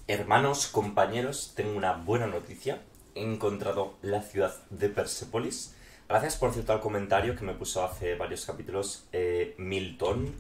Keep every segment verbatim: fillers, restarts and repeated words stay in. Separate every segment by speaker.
Speaker 1: Hermanos, compañeros, tengo una buena noticia. He encontrado la ciudad de Persépolis. Gracias, por cierto, al comentario que me puso hace varios capítulos eh, Milton.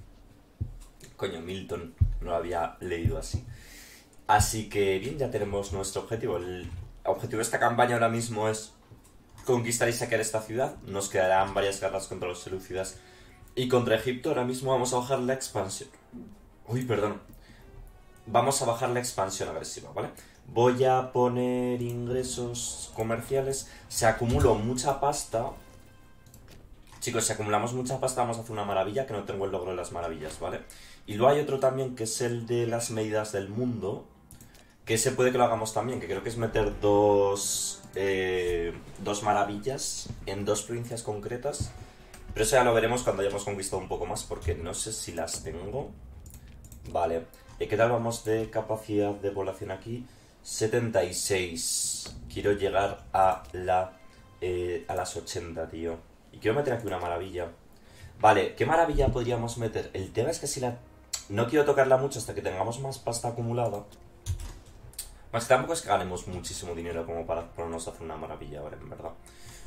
Speaker 1: Coño, Milton, no lo había leído así. Así que bien, ya tenemos nuestro objetivo. El objetivo de esta campaña ahora mismo es conquistar y saquear esta ciudad. Nos quedarán varias guerras contra los seleucidas y contra Egipto. Ahora mismo vamos a bajar la expansión. Uy, perdón. Vamos a bajar la expansión agresiva, ¿vale? Voy a poner ingresos comerciales. Se acumuló mucha pasta. Chicos, si acumulamos mucha pasta vamos a hacer una maravilla, que no tengo el logro de las maravillas, ¿vale? Y luego hay otro también que es el de las medidas del mundo, que ese puede que lo hagamos también, que creo que es meter dos, eh, dos maravillas en dos provincias concretas. Pero eso ya lo veremos cuando hayamos conquistado un poco más, porque no sé si las tengo. Vale. ¿Y qué tal vamos de capacidad de población aquí? setenta y seis. Quiero llegar a la eh, a las ochenta, tío. Y quiero meter aquí una maravilla. Vale, ¿qué maravilla podríamos meter? El tema es que si la... No quiero tocarla mucho hasta que tengamos más pasta acumulada. Más que tampoco es que ganemos muchísimo dinero como para ponernos a hacer una maravilla ahora, en verdad.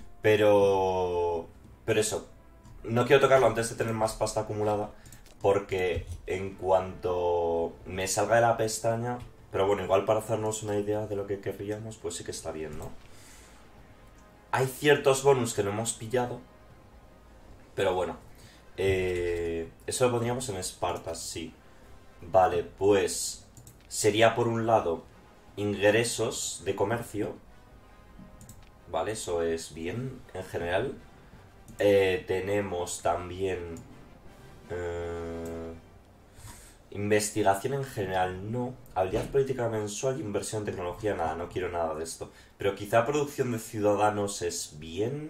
Speaker 1: Pero... Pero eso. No quiero tocarlo antes de tener más pasta acumulada, porque en cuanto me salga de la pestaña... Pero bueno, igual para hacernos una idea de lo que querríamos, pues sí que está bien, ¿no? Hay ciertos bonus que no hemos pillado, pero bueno. Eh, eso lo pondríamos en Esparta, sí. Vale, pues sería por un lado ingresos de comercio. Vale, eso es bien en general. Eh, tenemos también... Eh, investigación en general, no. Habilidad política mensual, inversión en tecnología, nada, no quiero nada de esto. Pero quizá producción de ciudadanos es bien,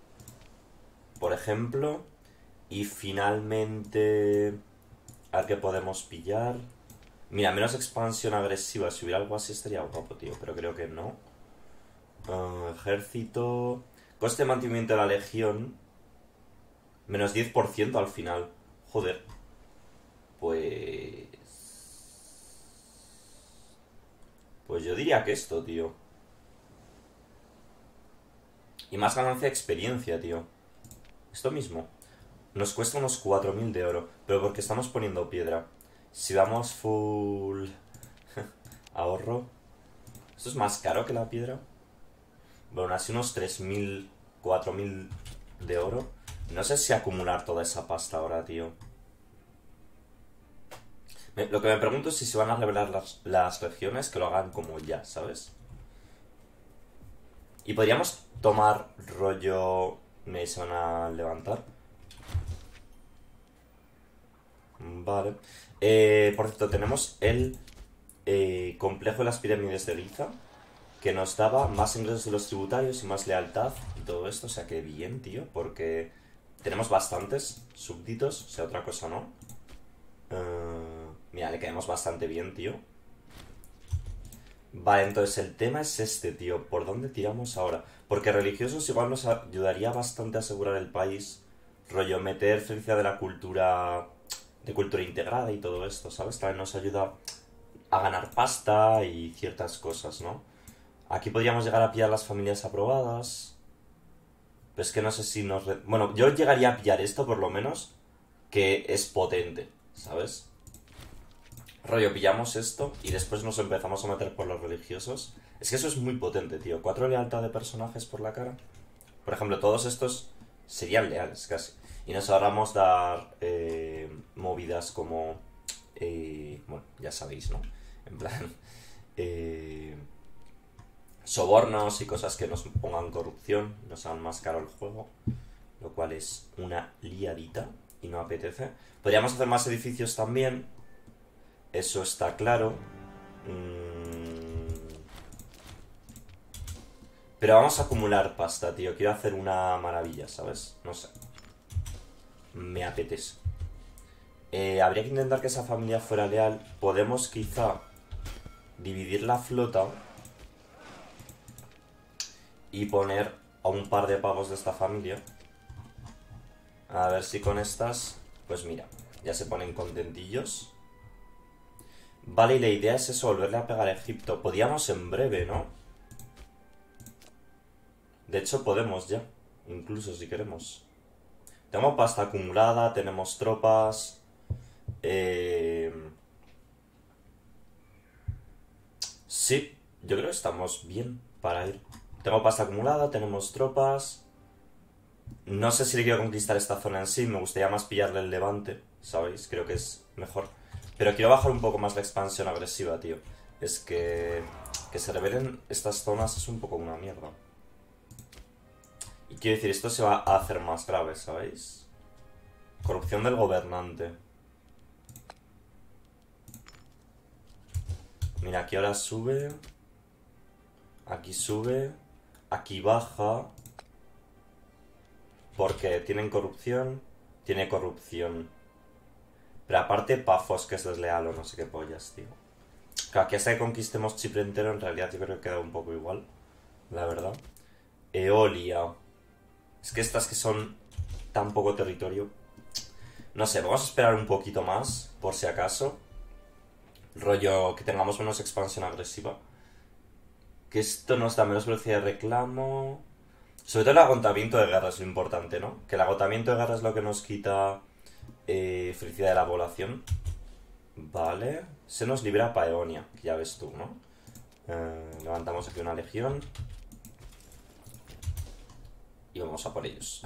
Speaker 1: por ejemplo. Y finalmente... A ver qué podemos pillar. Mira, menos expansión agresiva. Si hubiera algo así estaría guapo, tío. Pero creo que no. Uh, ejército... Coste de mantenimiento de la legión. Menos diez por ciento al final. Joder. Pues... Pues yo diría que esto, tío. Y más ganancia de experiencia, tío. Esto mismo. Nos cuesta unos cuatro mil de oro. Pero porque estamos poniendo piedra. Si damos full... ahorro. ¿Esto es más caro que la piedra? Bueno, así unos tres mil, cuatro mil de oro. No sé si acumular toda esa pasta ahora, tío. Me- lo que me pregunto es si se van a revelar las, las regiones, que lo hagan como ya, ¿sabes? Y podríamos tomar rollo... Me se van a levantar. Vale. Eh, por cierto, tenemos el eh, complejo de las pirámides de Giza, que nos daba más ingresos de los tributarios y más lealtad y todo esto. O sea que bien, tío, porque tenemos bastantes súbditos, o sea, otra cosa no. Eh, mira, le caemos bastante bien, tío. Vale, entonces el tema es este, tío. ¿Por dónde tiramos ahora? Porque religiosos igual nos ayudaría bastante a asegurar el país. Rollo, meter felicidad de la cultura... De cultura integrada y todo esto, ¿sabes? También nos ayuda a ganar pasta y ciertas cosas, ¿no? Aquí podríamos llegar a pillar las familias aprobadas. Pero es que no sé si nos... re- Bueno, yo llegaría a pillar esto por lo menos, que es potente, ¿sabes? Rollo, pillamos esto y después nos empezamos a meter por los religiosos. Es que eso es muy potente, tío. Cuatro lealtad de personajes por la cara. Por ejemplo, todos estos serían leales casi. Y nos ahorramos dar eh, movidas como... eh, bueno, ya sabéis, ¿no? En plan... eh, sobornos y cosas que nos pongan corrupción, nos hagan más caro el juego, lo cual es una liadita y no apetece. Podríamos hacer más edificios también, eso está claro. Mm, pero vamos a acumular pasta, tío. Quiero hacer una maravilla, ¿sabes? No sé. Me apetece. Eh, habría que intentar que esa familia fuera leal. Podemos quizá dividir la flota y poner a un par de pavos de esta familia. A ver si con estas... Pues mira, ya se ponen contentillos. Vale, y la idea es eso, volverle a pegar a Egipto. Podíamos en breve, ¿no? De hecho, podemos ya. Incluso si queremos. Tenemos pasta acumulada, tenemos tropas. Eh... Sí, yo creo que estamos bien para ir. Tengo pasta acumulada, tenemos tropas. No sé si le quiero conquistar esta zona en sí, me gustaría más pillarle el levante, ¿sabéis? Creo que es mejor. Pero quiero bajar un poco más la expansión agresiva, tío. Es que... que se rebelen estas zonas es un poco una mierda. Y quiero decir, esto se va a hacer más grave, ¿sabéis? Corrupción del gobernante. Mira, aquí ahora sube. Aquí sube. Aquí baja. Porque tienen corrupción. Tiene corrupción. Pero aparte Pafos, que es desleal o no sé qué pollas, tío. Claro, aquí hasta que conquistemos Chipre entero, en realidad yo creo que queda un poco igual. La verdad. Eolia. Es que estas que son tan poco territorio. No sé, vamos a esperar un poquito más, por si acaso. Rollo que tengamos menos expansión agresiva. Que esto nos da menos velocidad de reclamo. Sobre todo el agotamiento de guerra es lo importante, ¿no? Que el agotamiento de guerra es lo que nos quita eh, felicidad de la población. Vale. Se nos libera Paeonia, que ya ves tú, ¿no? Eh, levantamos aquí una legión. Y vamos a por ellos.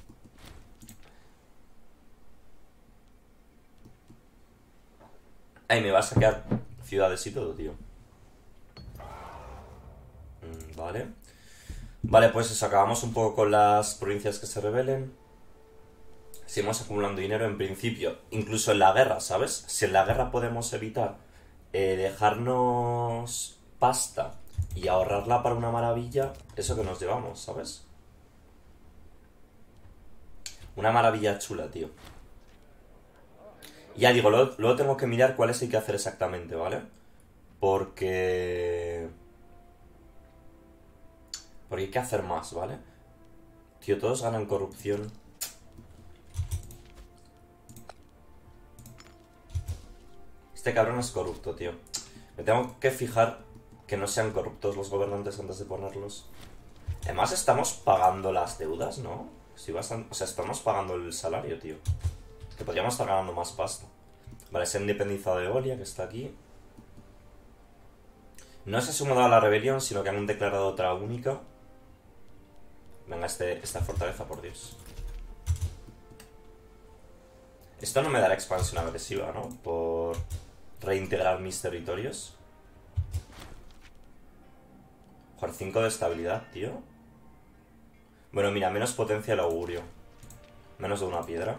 Speaker 1: Ay, me va a saquear ciudades y todo, tío. Mm, vale. Vale, pues eso, acabamos un poco con las provincias que se rebelen. Seguimos acumulando dinero en principio, incluso en la guerra, ¿sabes? Si en la guerra podemos evitar eh, dejarnos pasta y ahorrarla para una maravilla, eso que nos llevamos, ¿sabes? Una maravilla chula, tío. Ya digo, luego, luego tengo que mirar cuáles hay que hacer exactamente, ¿vale? Porque... Porque hay que hacer más, ¿vale? Tío, todos ganan corrupción. Este cabrón es corrupto, tío. Me tengo que fijar que no sean corruptos los gobernantes antes de ponerlos. Además estamos pagando las deudas, ¿no? Si vas a... O sea, estamos pagando el salario, tío. Que podríamos estar ganando más pasta. Vale, se ha independizado de Eolia, que está aquí. No se ha sumado a la rebelión, sino que han declarado otra única. Venga, este, esta fortaleza, por Dios. Esto no me dará expansión agresiva, ¿no? Por reintegrar mis territorios. Joder, cinco de estabilidad, tío. Bueno, mira, menos potencia el augurio. Menos de una piedra.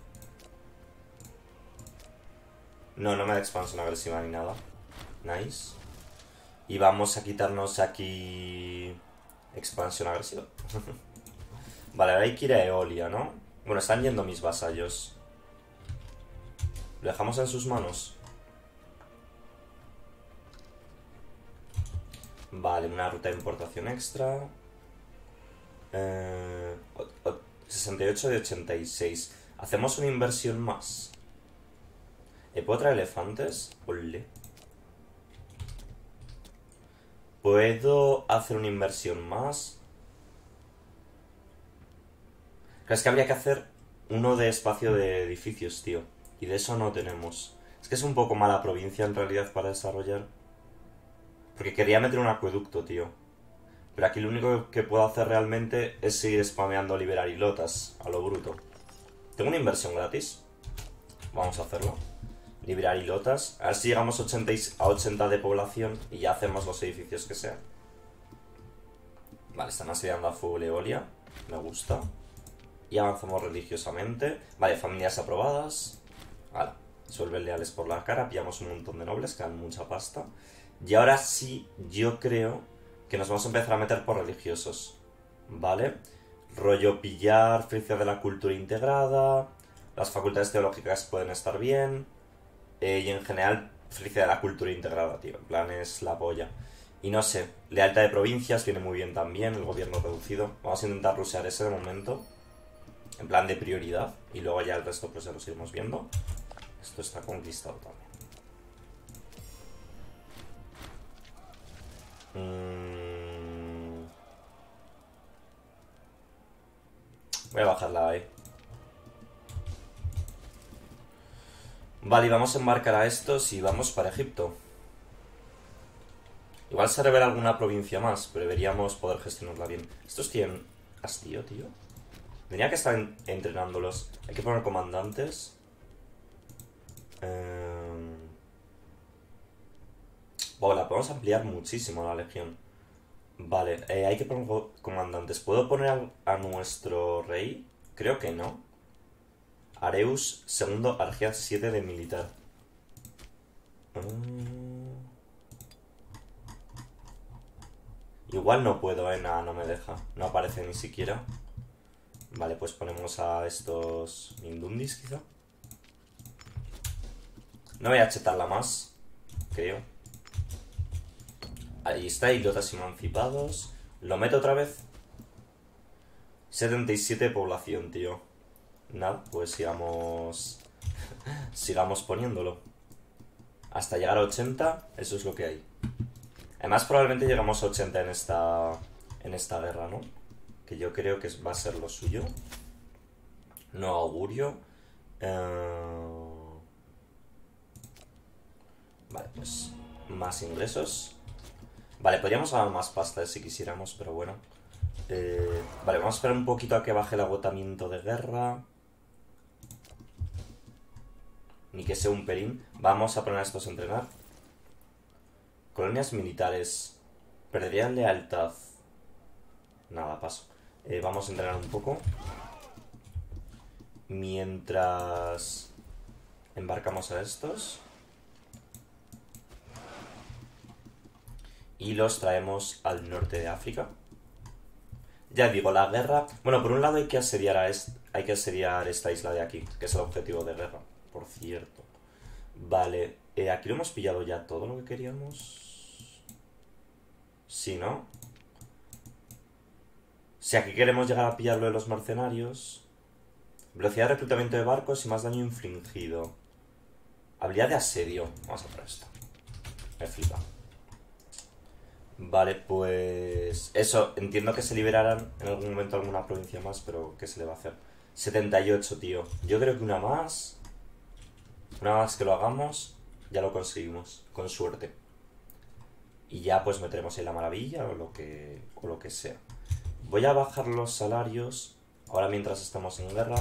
Speaker 1: No, no me da expansión agresiva ni nada. Nice. Y vamos a quitarnos aquí... expansión agresiva. Vale, ahora hay que ir a Eolia, ¿no? Bueno, están yendo mis vasallos. ¿Lo dejamos en sus manos? Vale, una ruta de importación extra. Eh, sesenta y ocho de ochenta y seis. ¿Hacemos una inversión más? ¿Eh, ¿Puedo traer elefantes? Olé. ¿Puedo hacer una inversión más? Creo que habría que hacer uno de espacio de edificios, tío. Y de eso no tenemos. Es que es un poco mala provincia en realidad para desarrollar. Porque quería meter un acueducto, tío. Pero aquí lo único que puedo hacer realmente es seguir spameando liberar hilotas a lo bruto. Tengo una inversión gratis. Vamos a hacerlo. Liberar hilotas. A ver si llegamos ochenta a ochenta de población y ya hacemos los edificios que sean. Vale, están asediando a full Eolia. Me gusta. Y avanzamos religiosamente. Vale, familias aprobadas. Vale, suelven leales por la cara. Pillamos un montón de nobles que dan mucha pasta. Y ahora sí, yo creo que nos vamos a empezar a meter por religiosos. ¿Vale? Rollo pillar, felicidad de la cultura integrada. Las facultades teológicas pueden estar bien. Eh, y en general, felicidad de la cultura integrada, tío. En plan, es la polla. Y no sé, lealtad de provincias viene muy bien también. El gobierno reducido. Vamos a intentar rusear ese de momento. En plan de prioridad. Y luego ya el resto pues ya lo iremos viendo. Esto está conquistado también. Voy a bajarla ahí. Vale, y vamos a embarcar a estos y vamos para Egipto. Igual se revela alguna provincia más, pero deberíamos poder gestionarla bien. Estos tienen hastío, tío. Tenía que estar en entrenándolos. Hay que poner comandantes. Eh... Bueno, la podemos ampliar muchísimo la legión. Vale, eh, hay que poner comandantes. ¿Puedo poner a, a nuestro rey? Creo que no. Areus segundo, Argeas siete de militar. Mm. Igual no puedo, eh, nada, no me deja. No aparece ni siquiera. Vale, pues ponemos a estos Mindundis, quizá. No voy a chetarla más, creo. Ahí está, idiotas emancipados. Lo meto otra vez. setenta y siete de población, tío. Nada, pues sigamos... sigamos poniéndolo. Hasta llegar a ochenta, eso es lo que hay. Además, probablemente llegamos a ochenta en esta... en esta guerra, ¿no? Que yo creo que va a ser lo suyo. No augurio. Uh... Vale, pues... más ingresos. Vale, podríamos ganar más pasta si quisiéramos, pero bueno. Eh... Vale, vamos a esperar un poquito a que baje el agotamiento de guerra. Ni que sea un pelín. Vamos a poner a estos a entrenar. Colonias militares. Perderían lealtad. Nada, paso. Eh, vamos a entrenar un poco. Mientras embarcamos a estos. Y los traemos al norte de África. Ya digo, la guerra... Bueno, por un lado hay que asediar, a est... hay que asediar esta isla de aquí, que es el objetivo de guerra, por cierto. Vale, eh, aquí lo hemos pillado ya todo lo que queríamos. Sí, ¿no? Si aquí queremos llegar a pillarlo de los mercenarios. Velocidad de reclutamiento de barcos y más daño infligido. Habilidad de asedio. Vamos a por esto. Me flipa. Vale, pues... Eso, entiendo que se liberarán en algún momento alguna provincia más, pero ¿qué se le va a hacer? setenta y ocho, tío. Yo creo que una más... Una más que lo hagamos, ya lo conseguimos, con suerte. Y ya pues meteremos ahí la maravilla o lo que, o lo que sea. Voy a bajar los salarios ahora mientras estamos en guerra.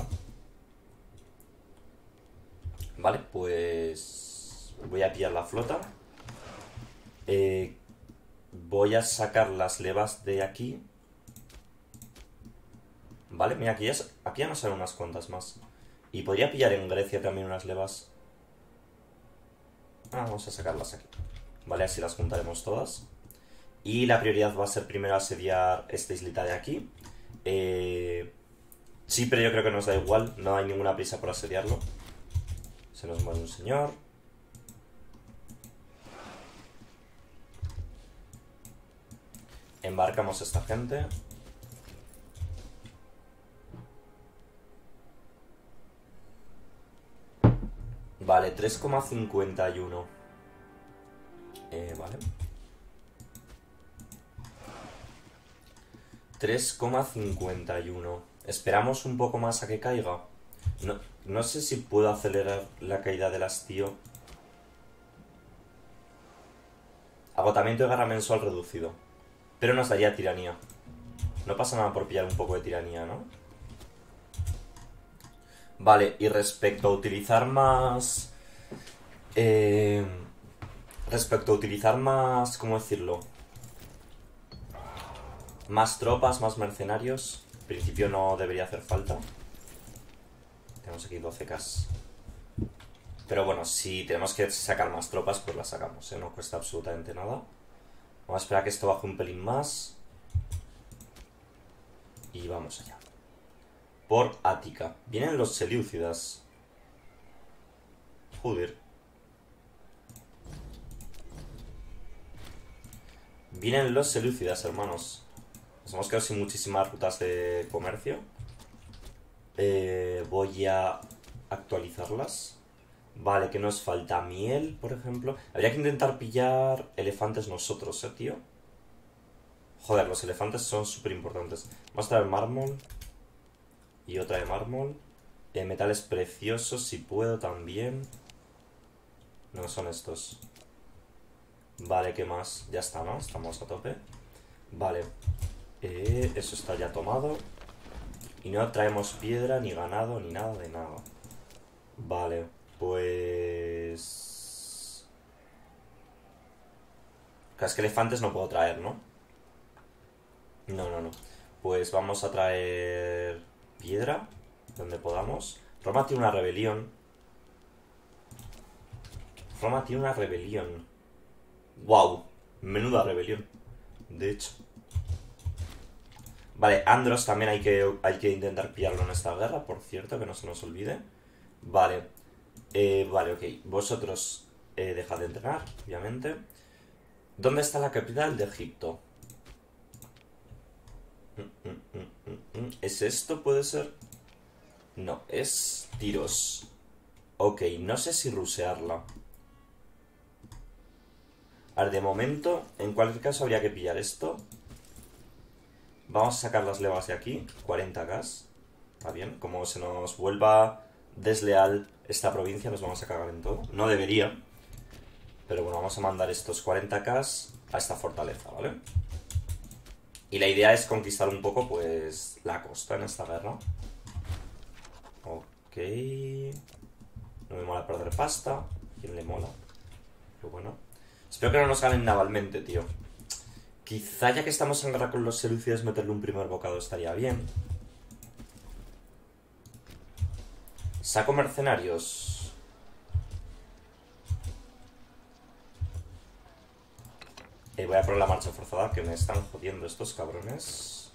Speaker 1: Vale, pues... Voy a pillar la flota. Eh... Voy a sacar las levas de aquí. Vale, mira, aquí ya, aquí ya nos salen unas cuantas más. Y podría pillar en Grecia también unas levas. Ah, vamos a sacarlas aquí. Vale, así las juntaremos todas. Y la prioridad va a ser primero asediar esta islita de aquí. Eh... Sí, pero yo creo que nos da igual. No hay ninguna prisa por asediarlo. Se nos muere un señor. Embarcamos a esta gente. Vale, tres coma cincuenta y uno. Eh, vale. tres coma cincuenta y uno. Esperamos un poco más a que caiga. No, no sé si puedo acelerar la caída del hastío. Agotamiento de guerra mensual reducido. Pero nos daría tiranía. No pasa nada por pillar un poco de tiranía, ¿no? Vale, y respecto a utilizar más... Eh, respecto a utilizar más... ¿Cómo decirlo? Más tropas, más mercenarios. En principio no debería hacer falta. Tenemos aquí doce K. Pero bueno, si tenemos que sacar más tropas, pues las sacamos, ¿eh? No cuesta absolutamente nada. Vamos a esperar a que esto baje un pelín más. Y vamos allá. Por Ática. Vienen los Seleucidas. Joder. Vienen los Seleucidas, hermanos. Nos hemos quedado sin muchísimas rutas de comercio. Eh, voy a actualizarlas. Vale, ¿qué nos falta? Miel, por ejemplo. Habría que intentar pillar elefantes nosotros, ¿eh, tío? Joder, los elefantes son súper importantes. Vamos a traer mármol. Y otra de mármol. Eh, metales preciosos, si puedo también. No son estos. Vale, ¿qué más? Ya está, ¿no? Estamos a tope. Vale. Eh, eso está ya tomado. Y no traemos piedra, ni ganado, ni nada de nada. Vale, pues... Claro, es que elefantes no puedo traer, ¿no? No, no, no. Pues vamos a traer piedra, donde podamos. Roma tiene una rebelión. Roma tiene una rebelión. ¡Wow! Menuda rebelión. De hecho. Vale, Andros también hay que, hay que intentar pillarlo en esta guerra, por cierto, que no se nos olvide. Vale. Eh, vale, ok. Vosotros eh, dejad de entrenar, obviamente. ¿Dónde está la capital de Egipto? Mm, mm, mm, mm, mm. ¿Es esto? ¿Puede ser? No, es Tiros. Ok, no sé si rusearla. A ver, de momento, en cualquier caso habría que pillar esto. Vamos a sacar las levas de aquí, cuarenta k. Está bien, como se nos vuelva desleal esta provincia, nos vamos a cagar en todo. No debería, pero bueno, vamos a mandar estos cuarenta k a esta fortaleza, ¿vale? Y la idea es conquistar un poco, pues, la costa en esta guerra. Ok. No me mola perder pasta. ¿Quién le mola? Pero bueno. Espero que no nos ganen navalmente, tío. Quizá ya que estamos en guerra con los seleucidas, meterle un primer bocado estaría bien. Saco mercenarios. Eh, voy a poner la marcha forzada, que me están jodiendo estos cabrones.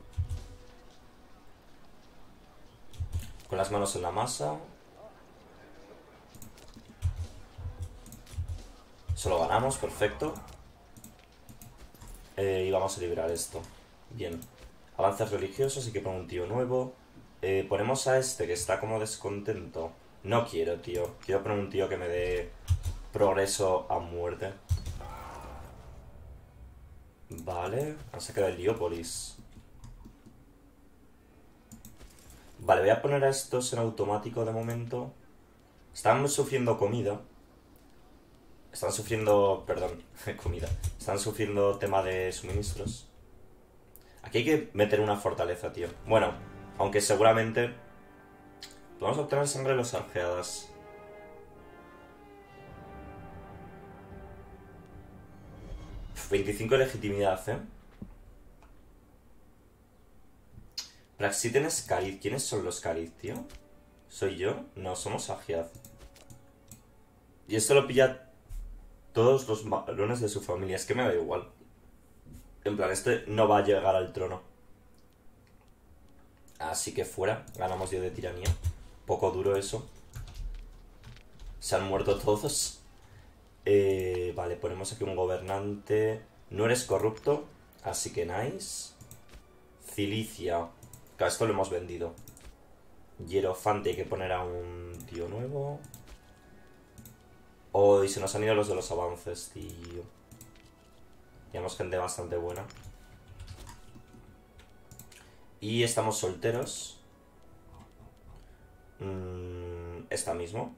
Speaker 1: Con las manos en la masa. Solo ganamos, perfecto. Eh, y vamos a liberar esto. Bien. Avances religiosos, hay que poner un tío nuevo. Eh, ponemos a este que está como descontento. No quiero, tío. Quiero poner un tío que me dé progreso a muerte. Vale. Han sacado el Heliópolis. Vale, voy a poner a estos en automático de momento. Están sufriendo comida. Están sufriendo... Perdón, comida. Están sufriendo tema de suministros. Aquí hay que meter una fortaleza, tío. Bueno, aunque seguramente... Podemos obtener sangre de los argeadas. veinticinco de legitimidad, ¿eh? Praxiten es Cariz. ¿Quiénes son los Cariz, tío? ¿Soy yo? No, somos Agiad. Y esto lo pilla todos los varones de su familia. Es que me da igual. En plan, este no va a llegar al trono. Así que fuera. Ganamos diez de tiranía. Poco duro eso. Se han muerto todos. Eh, vale, ponemos aquí un gobernante. No eres corrupto. Así que nice. Cilicia. Claro, esto lo hemos vendido. Hierofante, hay que poner a un tío nuevo. Oh, y se nos han ido los de los avances, tío. Tenemos gente bastante buena. Y estamos solteros. Mm, esta mismo.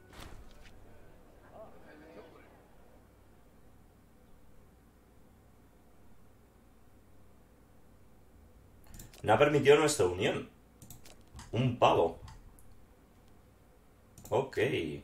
Speaker 1: No ha permitido nuestra unión. Un pavo. Ok.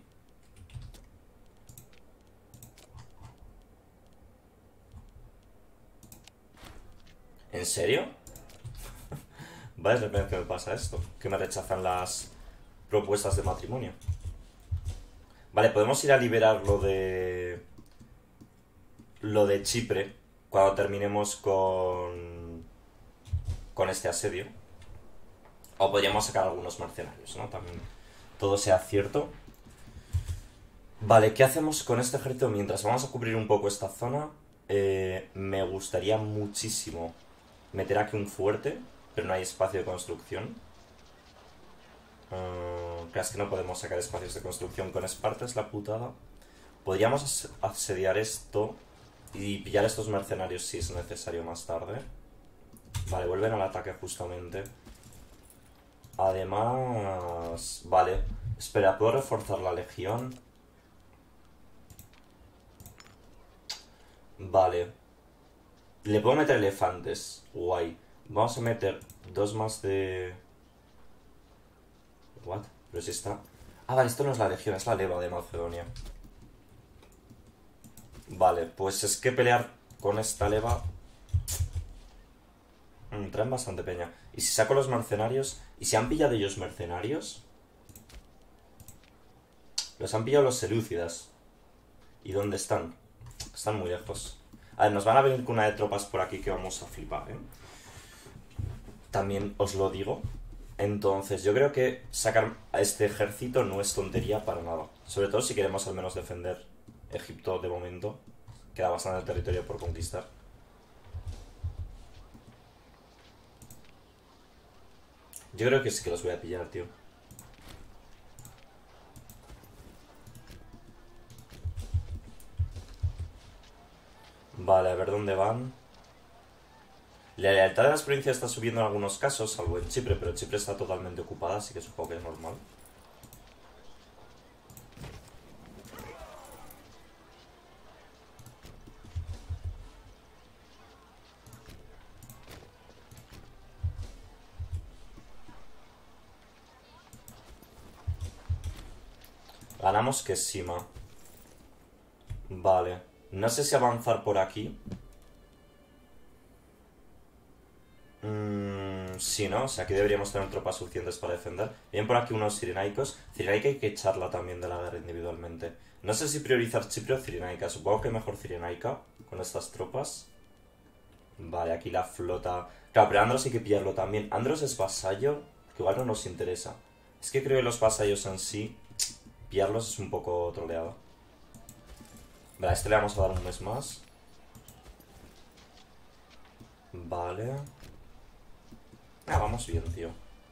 Speaker 1: ¿En serio? Vaya, es la primera vez que me pasa esto. Que me rechazan las propuestas de matrimonio. Vale, podemos ir a liberar lo de... Lo de Chipre. Cuando terminemos con... Con este asedio. O podríamos sacar algunos mercenarios, ¿no? También todo sea cierto. Vale, ¿qué hacemos con este ejército? Mientras vamos a cubrir un poco esta zona, eh, me gustaría muchísimo meter aquí un fuerte, pero no hay espacio de construcción. Uh, claro, es que no podemos sacar espacios de construcción con Esparta, es la putada. Podríamos asediar esto y pillar estos mercenarios si es necesario más tarde. Vale, vuelven al ataque justamente. Además... Vale. Espera, ¿puedo reforzar la legión? Vale. Le puedo meter elefantes. Guay. Vamos a meter dos más de... ¿What? Pero si está... Ah, vale, esto no es la legión, es la leva de Macedonia. Vale, pues es que pelear con esta leva... Mm, traen bastante peña. ¿Y si saco los mercenarios? ¿Y si han pillado ellos mercenarios? Los han pillado los selúcidas. ¿Y dónde están? Están muy lejos. A ver, nos van a venir con una de tropas por aquí que vamos a flipar, ¿eh? También os lo digo. Entonces, yo creo que sacar a este ejército no es tontería para nada. Sobre todo si queremos al menos defender Egipto de momento. Queda bastante territorio por conquistar. Yo creo que sí que los voy a pillar, tío. Vale, a ver dónde van. La lealtad de las provincias está subiendo en algunos casos, salvo en Chipre, pero Chipre está totalmente ocupada, así que supongo que es normal. Ganamos Quesima. Vale. No sé si avanzar por aquí. Mmm... Sí, ¿no? O sea, aquí deberíamos tener tropas suficientes para defender. Vienen por aquí unos cirenaicos. Cirenaica hay que echarla también de la guerra individualmente. No sé si priorizar Chipre o Cirenaica. Supongo que mejor Cirenaica con estas tropas. Vale, aquí la flota... Claro, pero Andros hay que pillarlo también. Andros es vasallo, que igual no nos interesa. Es que creo que los vasallos en sí, pillarlos es un poco troleado. Vale, a este le vamos a dar un mes más. Vale. Ah, vamos bien, tío.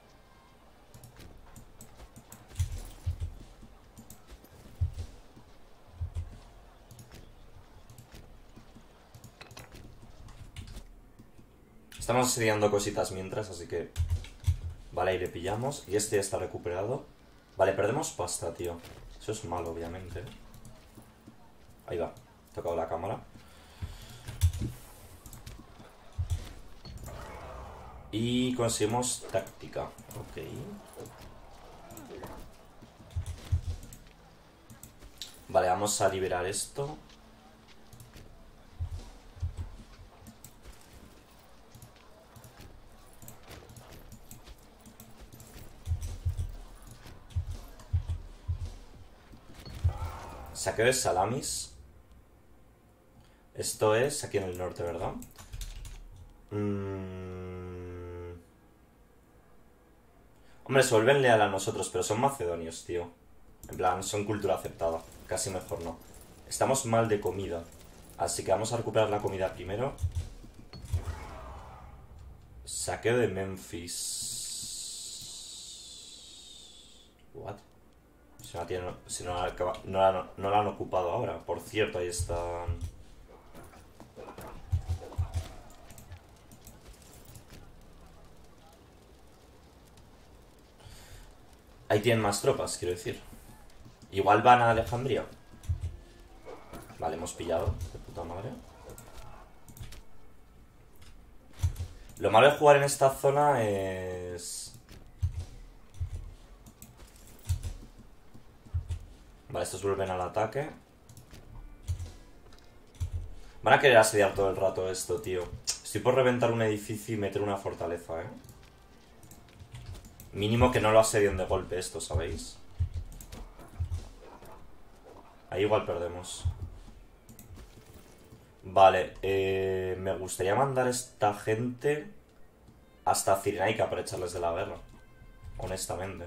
Speaker 1: Estamos asediando cositas mientras, así que... Vale, ahí le pillamos. Y este ya está recuperado. Vale, perdemos pasta, tío. Eso es malo, obviamente. Ahí va. He tocado la cámara. Y conseguimos táctica. Ok. Vale, vamos a liberar esto. Saqueo de Salamis. Esto es aquí en el norte, ¿verdad? Mm... Hombre, se vuelven leal a nosotros, pero son macedonios, tío. En plan, son cultura aceptada. Casi mejor no. Estamos mal de comida. Así que vamos a recuperar la comida primero. Saqueo de Memphis. What? Si no, la, tienen, si no, la, no, la, no la han ocupado ahora. Por cierto, ahí están... Ahí tienen más tropas, quiero decir. Igual van a Alejandría. Vale, hemos pillado. De puta madre. Lo malo de jugar en esta zona es... Vale, estos vuelven al ataque. Van a querer asediar todo el rato esto, tío. Estoy por reventar un edificio y meter una fortaleza, eh. Mínimo que no lo asedien de golpe esto, ¿sabéis? Ahí igual perdemos. Vale, eh, me gustaría mandar a esta gente hasta Cirenaica para echarles de la guerra. Honestamente.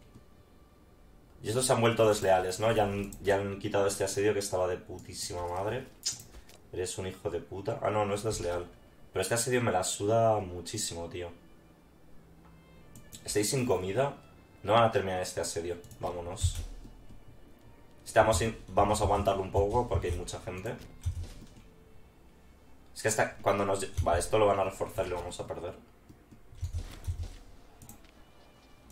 Speaker 1: Y estos se han vuelto desleales, ¿no? Ya han, ya han quitado este asedio que estaba de putísima madre. Eres un hijo de puta. Ah, no, no es desleal. Pero este asedio me la suda muchísimo, tío. ¿Estáis sin comida? No van a terminar este asedio. Vámonos. Estamos sin... Vamos a aguantarlo un poco porque hay mucha gente. Es que hasta cuando nos... Vale, esto lo van a reforzar y lo vamos a perder.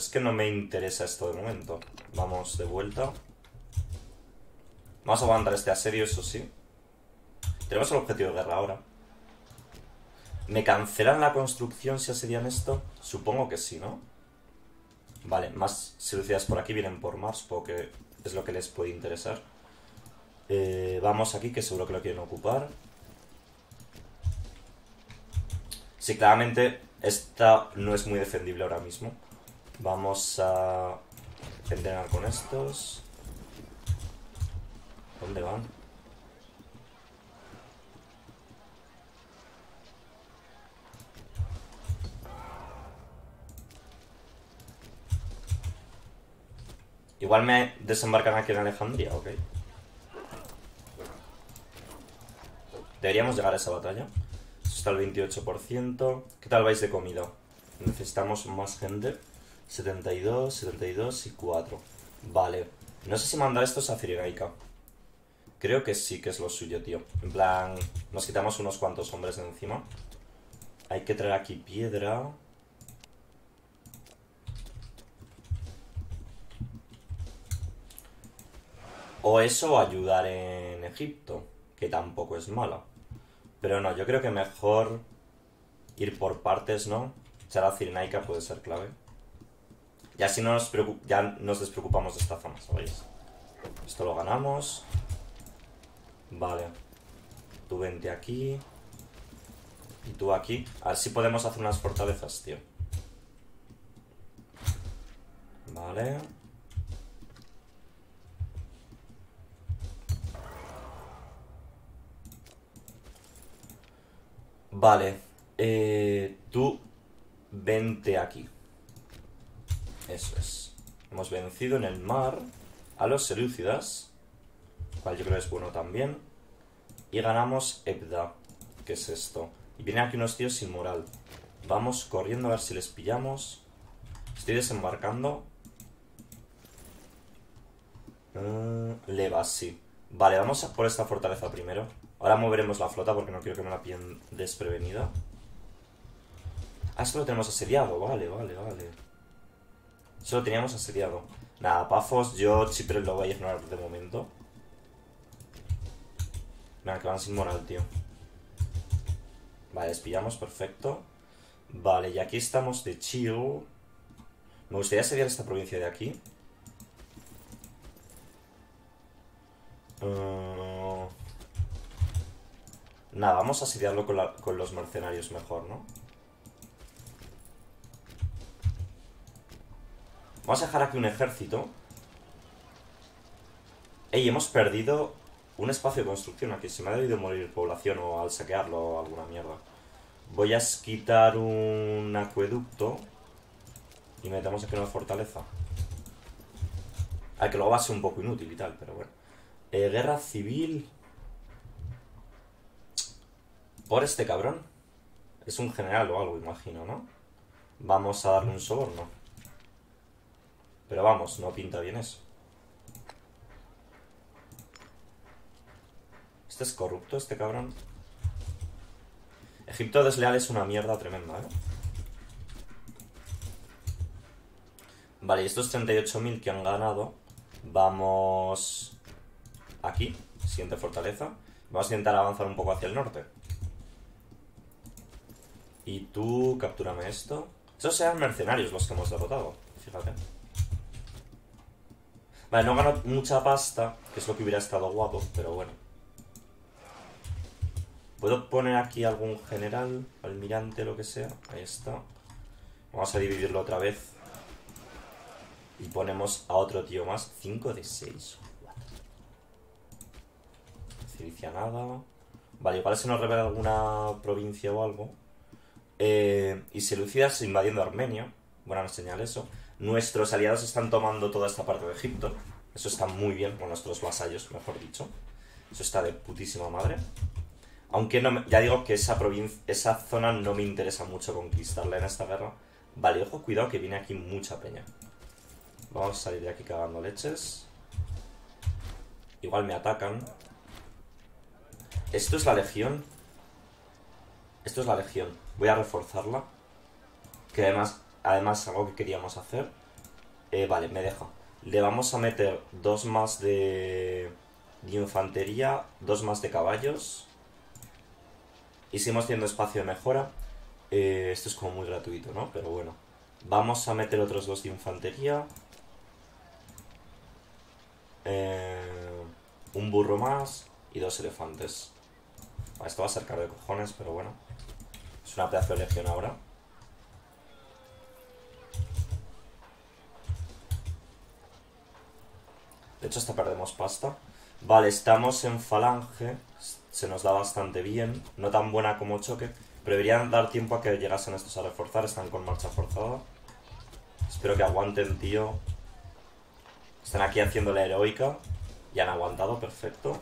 Speaker 1: es que no me interesa esto de momento. Vamos de vuelta. Vamos a aguantar este asedio, eso sí. Tenemos el objetivo de guerra ahora. ¿Me cancelan la construcción si asedian esto? Supongo que sí, ¿no? Vale, más seducidas por aquí vienen por Mars, porque es lo que les puede interesar. Eh, vamos aquí, que seguro que lo quieren ocupar. Sí, claramente esta no es muy defendible ahora mismo. Vamos a entrenar con estos. ¿Dónde van? Igual me desembarcan aquí en Alejandría, ok. Deberíamos llegar a esa batalla. Esto está al veintiocho por ciento. ¿Qué tal vais de comida? Necesitamos más gente. setenta y dos, setenta y dos y cuatro. Vale. No sé si mandar estos a Cirenaica. Creo que sí que es lo suyo, tío. En plan, nos quitamos unos cuantos hombres de encima. Hay que traer aquí piedra. O eso o ayudar en Egipto, que tampoco es mala. Pero no, yo creo que mejor ir por partes, ¿no? Echar a Cirenaica puede ser clave. Y así no nos, ya nos despreocupamos de esta zona, ¿sabéis? Esto lo ganamos. Vale. Tú vente aquí. Y tú aquí. A ver si podemos hacer unas fortalezas, tío. Vale. Vale. Eh, tú vente aquí. Eso es. Hemos vencido en el mar a los Selúcidas, cual yo creo que es bueno también. Y ganamos Ebda, que es esto. Y vienen aquí unos tíos sin moral. Vamos corriendo a ver si les pillamos. Estoy desembarcando. Uh, Leva, sí. Vale, vamos a por esta fortaleza primero. Ahora moveremos la flota porque no quiero que me la pillen desprevenida. Ah, esto lo tenemos asediado. Vale, vale, vale. Eso lo teníamos asediado. Nada, Pafos, yo siempre lo voy a ignorar de momento. Venga, que van sin moral, tío. Vale, les pillamos, perfecto. Vale, y aquí estamos de chill. Me gustaría asediar esta provincia de aquí. Uh... Nada, vamos a asediarlo con, la, con los mercenarios mejor, ¿no? Vamos a dejar aquí un ejército. Ey, hemos perdido un espacio de construcción aquí. Se me ha debido morir población o al saquearlo o alguna mierda. Voy a quitar un acueducto y metemos aquí una fortaleza. Al que luego va a ser un poco inútil y tal, pero bueno. Eh, guerra civil. Por este cabrón. Es un general o algo, imagino, ¿no? Vamos a darle un soborno. Pero vamos, no pinta bien eso. Este es corrupto, este cabrón. Egipto desleal es una mierda tremenda, ¿eh? Vale, y estos treinta y ocho mil que han ganado. Vamos... Aquí, siguiente fortaleza. Vamos a intentar avanzar un poco hacia el norte. Y tú, captúrame esto. Esos eran mercenarios los que hemos derrotado, fíjate. Vale, no gano mucha pasta, que es lo que hubiera estado guapo, pero bueno. ¿Puedo poner aquí algún general, almirante, lo que sea? Ahí está. Vamos a dividirlo otra vez. Y ponemos a otro tío más. cinco de seis. Cilicia nada. Vale, igual se nos revela alguna provincia o algo. Eh, y Seleucidas invadiendo Armenia. Buena señal eso. Nuestros aliados están tomando toda esta parte de Egipto. Eso está muy bien, con nuestros vasallos, mejor dicho. Eso está de putísima madre. Aunque no me, ya digo que esa provincia, esa zona no me interesa mucho conquistarla en esta guerra. Vale, ojo, cuidado que viene aquí mucha peña. Vamos a salir de aquí cagando leches. Igual me atacan. Esto es la legión. Esto es la legión. Voy a reforzarla. Que además, además es algo que queríamos hacer. Eh, vale, me deja. Le vamos a meter dos más de, de infantería, dos más de caballos. Y seguimos teniendo espacio de mejora. Eh, esto es como muy gratuito, ¿no? Pero bueno. Vamos a meter otros dos de infantería. Eh, un burro más y dos elefantes. Esto va a ser caro de cojones, pero bueno. Es una pedazo de legión ahora. De hecho, hasta perdemos pasta. Vale, estamos en falange. Se nos da bastante bien. No tan buena como choque. Pero deberían dar tiempo a que llegasen estos a reforzar. Están con marcha forzada. Espero que aguanten, tío. Están aquí haciendo la heroica. Y han aguantado, perfecto.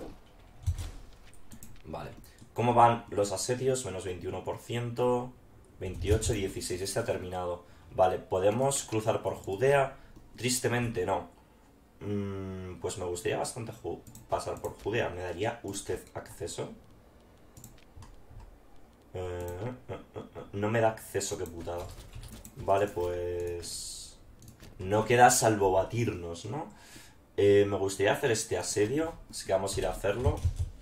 Speaker 1: Vale. ¿Cómo van los asedios? Menos veintiuno por ciento. veintiocho, dieciséis. Este ha terminado. Vale, ¿podemos cruzar por Judea? Tristemente no. Mm, pues me gustaría bastante pasar por Judea. ¿Me daría usted acceso? Eh, eh, eh, eh. No me da acceso, qué putada. Vale, pues... no queda salvo batirnos, ¿no? Eh, me gustaría hacer este asedio. Así que vamos a ir a hacerlo.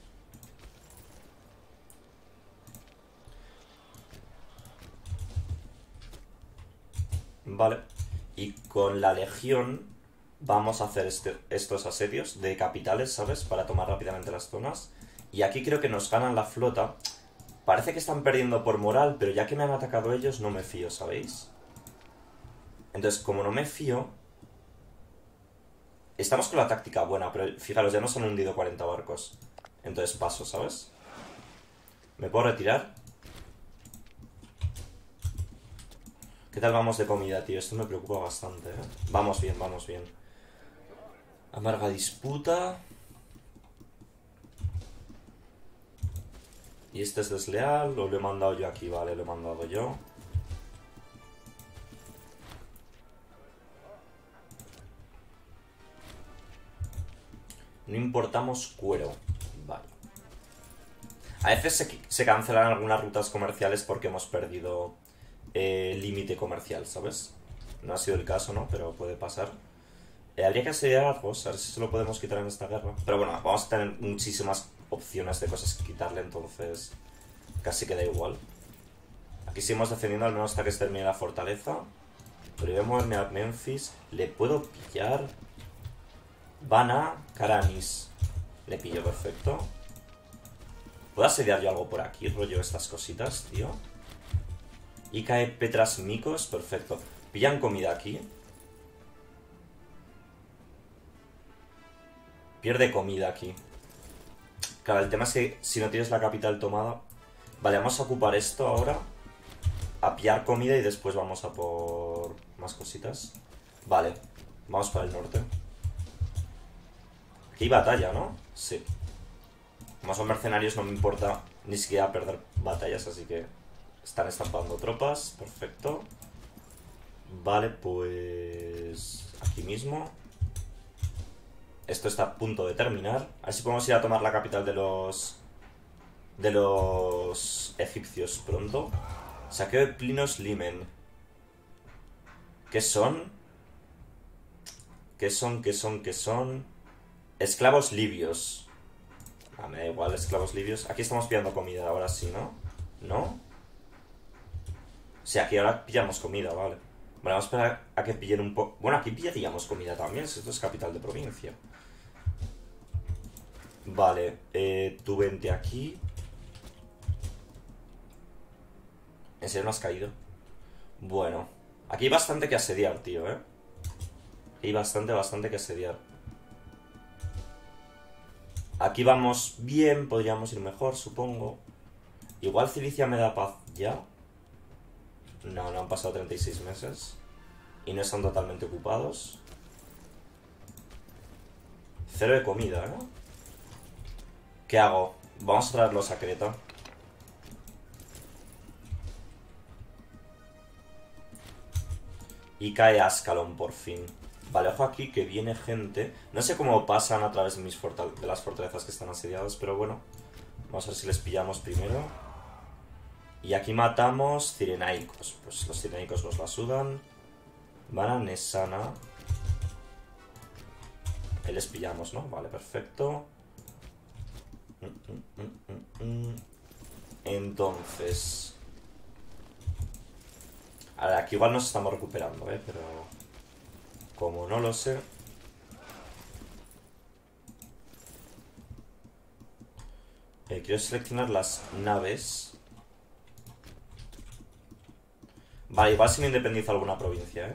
Speaker 1: Vale. Y con la legión vamos a hacer este, estos asedios de capitales, ¿sabes? Para tomar rápidamente las zonas. Y aquí creo que nos ganan la flota. Parece que están perdiendo por moral, pero ya que me han atacado ellos no me fío, ¿sabéis? Entonces, como no me fío... Estamos con la táctica buena, pero fijaros, ya nos han hundido cuarenta barcos. Entonces paso, ¿sabes? ¿Me puedo retirar? ¿Qué tal vamos de comida, tío? Esto me preocupa bastante, ¿eh? Vamos bien, vamos bien. Amarga disputa. ¿Y este es desleal? ¿O lo he mandado yo aquí? Vale, lo he mandado yo. No importamos cuero. Vale. A veces se, se cancelan algunas rutas comerciales porque hemos perdido eh, límite comercial, ¿sabes? No ha sido el caso, ¿no? Pero puede pasar. Eh, habría que asediar Argos, a ver si se lo podemos quitar en esta guerra. Pero bueno, vamos a tener muchísimas opciones de cosas que quitarle, entonces casi que da igual. Aquí seguimos defendiendo al menos hasta que se termine la fortaleza. Pero voy a moverme a Memphis. ¿Le puedo pillar? Van a Karanis. Le pillo, perfecto. ¿Puedo asediar yo algo por aquí? Rollo estas cositas, tío. Y cae Petras Micos, perfecto. Pillan comida aquí. Pierde comida aquí. Claro, el tema es que si no tienes la capital tomada... Vale, vamos a ocupar esto ahora. A pillar comida y después vamos a por más cositas. Vale, vamos para el norte. Aquí hay batalla, ¿no? Sí. Como son mercenarios no me importa ni siquiera perder batallas, así que están estampando tropas, perfecto. Vale, pues... aquí mismo. Esto está a punto de terminar. A ver si podemos ir a tomar la capital de los... de los egipcios pronto. Saqueo de Plinos Limen. ¿Qué son? ¿Qué son? ¿Qué son? ¿Qué son? Esclavos libios. Ah, me da igual, esclavos libios. Aquí estamos pillando comida, ahora sí, ¿no? ¿No? Sí, aquí ahora pillamos comida, vale. Bueno, vamos a esperar a que pillen un poco... Bueno, aquí pillaríamos comida también, si esto es capital de provincia. Vale, eh, tú vente aquí. ¿En serio no has caído? Bueno, aquí hay bastante que asediar, tío, ¿eh? Hay bastante, bastante que asediar. Aquí vamos bien, podríamos ir mejor, supongo. Igual Cilicia me da paz ya. No, no han pasado treinta y seis meses. Y no están totalmente ocupados. Cero de comida, ¿no? ¿Qué hago? Vamos a traerlos a Creta. Y cae Ascalon por fin. Vale, ojo aquí que viene gente. No sé cómo pasan a través de, mis fortal de las fortalezas que están asediadas, pero bueno. Vamos a ver si les pillamos primero. Y aquí matamos cirenaicos. Pues los cirenaicos nos la sudan. Van a Nesana. Ahí les pillamos, ¿no? Vale, perfecto. Entonces... A ver, aquí igual nos estamos recuperando, ¿eh? Pero... Como no lo sé... Eh, quiero seleccionar las naves. Vale, igual si me independizo alguna provincia, ¿eh?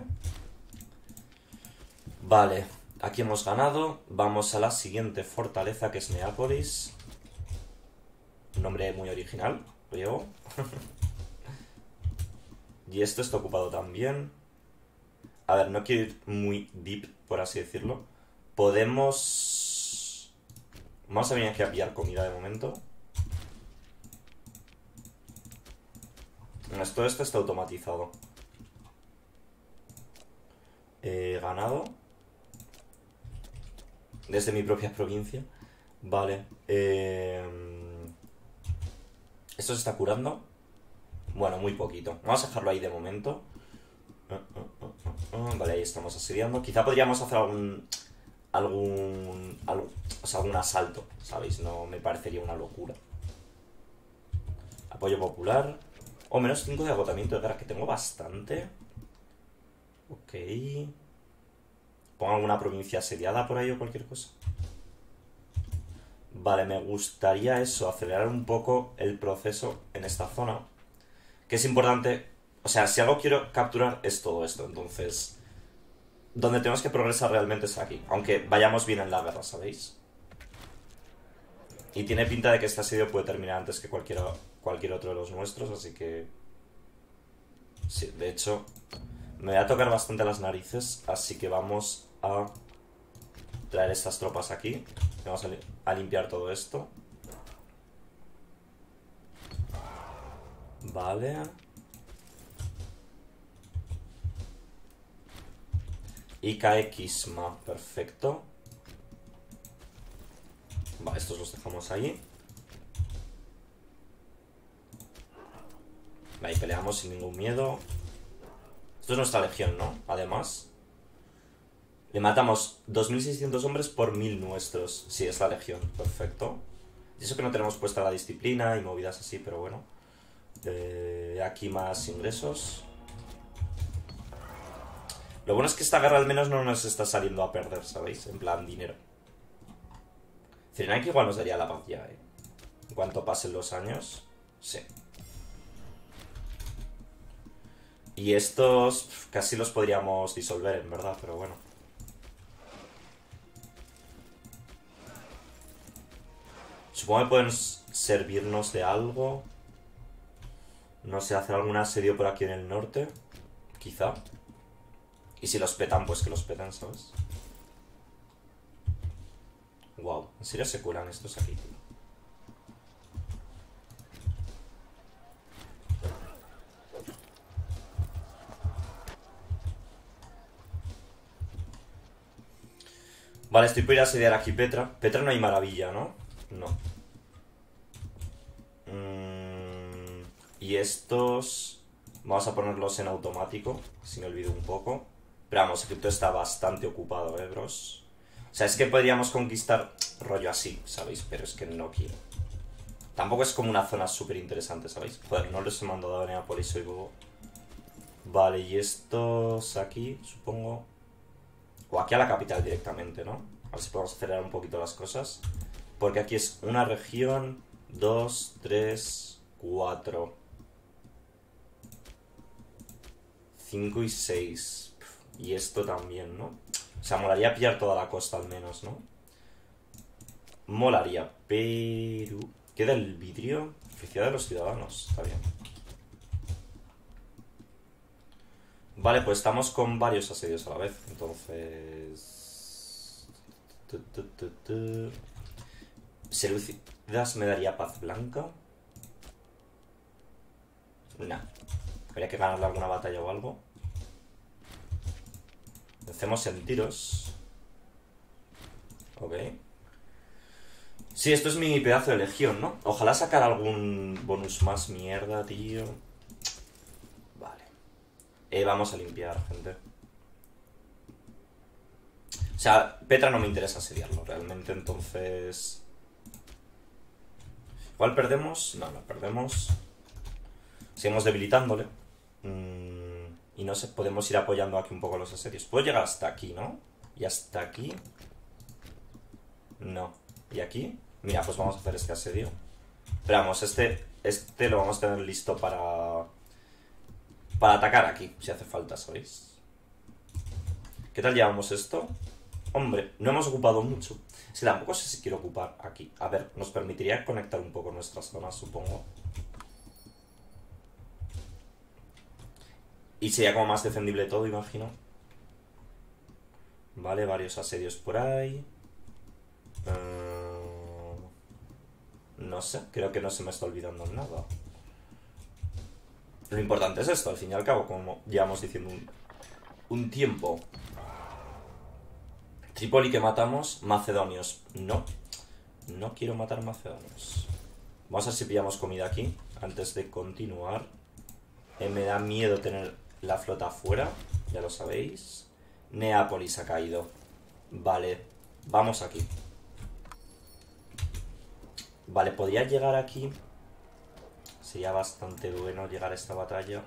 Speaker 1: Vale, aquí hemos ganado. Vamos a la siguiente fortaleza, que es Neápolis. Un nombre muy original, lo llevo. Y esto está ocupado también. A ver, no quiero ir muy deep, por así decirlo. Podemos... Vamos a venir aquí a pillar comida de momento. Todo esto está automatizado. Eh, ganado. Desde mi propia provincia. Vale. Eh... Esto se está curando. Bueno, muy poquito. Vamos a dejarlo ahí de momento. Vale, ahí estamos asediando. Quizá podríamos hacer algún... Algún... algún o sea, algún asalto, ¿sabéis? No me parecería una locura. Apoyo popular. Oh, menos cinco de agotamiento de guerra, que tengo bastante. Ok. Pongo alguna provincia asediada por ahí o cualquier cosa. Vale, me gustaría eso, acelerar un poco el proceso en esta zona. Que es importante... O sea, si algo quiero capturar es todo esto, entonces... Donde tenemos que progresar realmente es aquí. Aunque vayamos bien en la guerra, ¿sabéis? Y tiene pinta de que este asedio puede terminar antes que cualquier, cualquier otro de los nuestros, así que... Sí, de hecho... Me voy a tocar bastante las narices, así que vamos a traer estas tropas aquí. Vamos a, li a limpiar todo esto. Vale. Y cae Kisma, perfecto. Vale, estos los dejamos ahí. Ahí peleamos sin ningún miedo. Esto es nuestra legión, ¿no? Además. Le matamos dos mil seiscientos hombres por mil nuestros. Sí, es la legión, perfecto. Y eso que no tenemos puesta la disciplina y movidas así, pero bueno. Eh, aquí más ingresos. Lo bueno es que esta guerra al menos no nos está saliendo a perder, ¿sabéis? En plan, dinero. Cyrenaica igual nos daría la paz ya, ¿eh? En cuanto pasen los años. Sí. Y estos pf, casi los podríamos disolver, en verdad, pero bueno. Supongo que pueden servirnos de algo. No sé, hacer algún asedio por aquí en el norte. Quizá. Y si los petan, pues que los petan, ¿sabes? Wow, ¿en serio se curan estos aquí, tío? Vale, estoy por ir a asediar aquí Petra. Petra no hay maravilla, ¿no? No. Mm, y estos... Vamos a ponerlos en automático, si me olvido un poco. Pero vamos, Egipto está bastante ocupado, ¿eh, bros? O sea, es que podríamos conquistar rollo así, ¿sabéis? Pero es que no quiero. Tampoco es como una zona súper interesante, ¿sabéis? Joder, no les he mandado a Neápolis hoy, bobo. Vale, y estos aquí, supongo... O aquí a la capital directamente, ¿no? A ver si podemos acelerar un poquito las cosas. Porque aquí es una región, dos, tres, cuatro, cinco y seis. Y esto también, ¿no? O sea, molaría pillar toda la costa al menos, ¿no? Molaría, pero... Queda el vidrio. Felicidad de los ciudadanos, está bien. Vale, pues estamos con varios asedios a la vez, entonces... Seleucidas me daría paz blanca. Nah. Habría que ganarle alguna batalla o algo. Hacemos en tiros. Ok. Sí, esto es mi pedazo de legión, ¿no? Ojalá sacar algún bonus más mierda, tío. Vale. Eh, vamos a limpiar, gente. sea, Petra no me interesa asediarlo realmente, entonces... Igual perdemos... No, no perdemos. Seguimos debilitándole. Mm, y no sé, podemos ir apoyando aquí un poco los asedios. Puedo llegar hasta aquí, ¿no? Y hasta aquí... No. ¿Y aquí? Mira, pues vamos a hacer este asedio. Pero vamos, este, este lo vamos a tener listo para... Para atacar aquí, si hace falta, ¿sabéis? ¿Qué tal llevamos esto? Hombre, no hemos ocupado mucho. Es que tampoco sé si quiero ocupar aquí. A ver, nos permitiría conectar un poco nuestras zonas, supongo. Y sería como más defendible todo, imagino. Vale, varios asedios por ahí. Uh, no sé, creo que no se me está olvidando nada. Lo importante es esto, al fin y al cabo, como llevamos diciendo un, un tiempo. Trípoli que matamos, macedonios. No, no quiero matar macedonios. Vamos a ver si pillamos comida aquí, antes de continuar. Eh, me da miedo tener la flota afuera, ya lo sabéis. Neápolis ha caído. Vale, vamos aquí. Vale, podría llegar aquí. Sería bastante bueno llegar a esta batalla.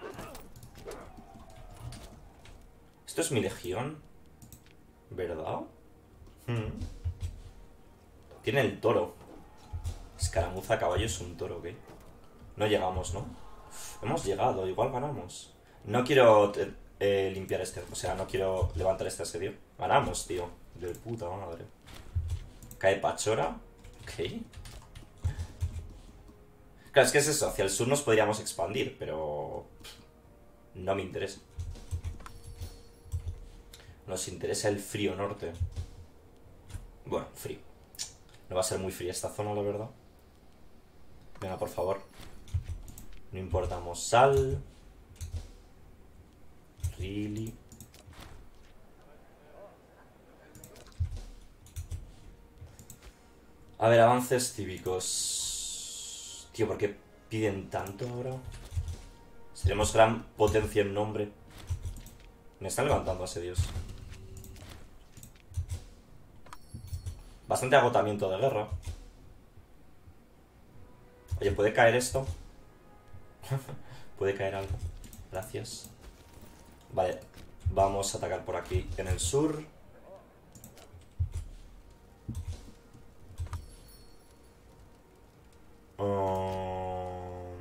Speaker 1: Esto es mi legión, ¿verdad? Hmm. Tiene el toro. Escaramuza a caballo es un toro, ¿qué? No llegamos, ¿no? Hemos llegado, igual ganamos. No quiero eh, limpiar este... O sea, no quiero levantar este asedio. Ganamos, tío. De puta madre. Cae Pachora. Ok. Claro, es que es eso. Hacia el sur nos podríamos expandir, pero... No me interesa. Nos interesa el frío norte. Bueno, frío. No va a ser muy fría esta zona, la verdad. Venga, por favor. No importamos sal. Really. A ver, avances cívicos. Tío, ¿por qué piden tanto ahora? Seremos gran potencia en nombre. Me están levantando asedios. Bastante agotamiento de guerra. Oye, ¿puede caer esto? ¿Puede caer algo? Gracias. Vale, vamos a atacar por aquí en el sur. Um...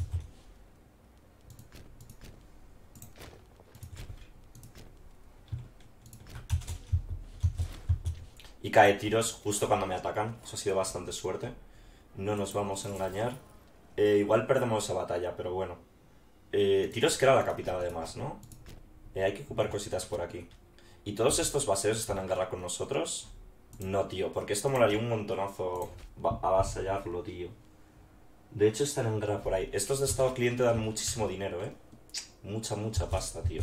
Speaker 1: Y cae tiros justo cuando me atacan. Eso ha sido bastante suerte. No nos vamos a engañar. Eh, igual perdemos esa batalla, pero bueno. Eh, tiros que era la capital además, ¿no? Eh, hay que ocupar cositas por aquí. ¿Y todos estos baseos están en guerra con nosotros? No, tío, porque esto molaría un montonazo avasallarlo, tío. De hecho están en guerra por ahí. Estos de estado cliente dan muchísimo dinero, ¿eh? Mucha, mucha pasta, tío.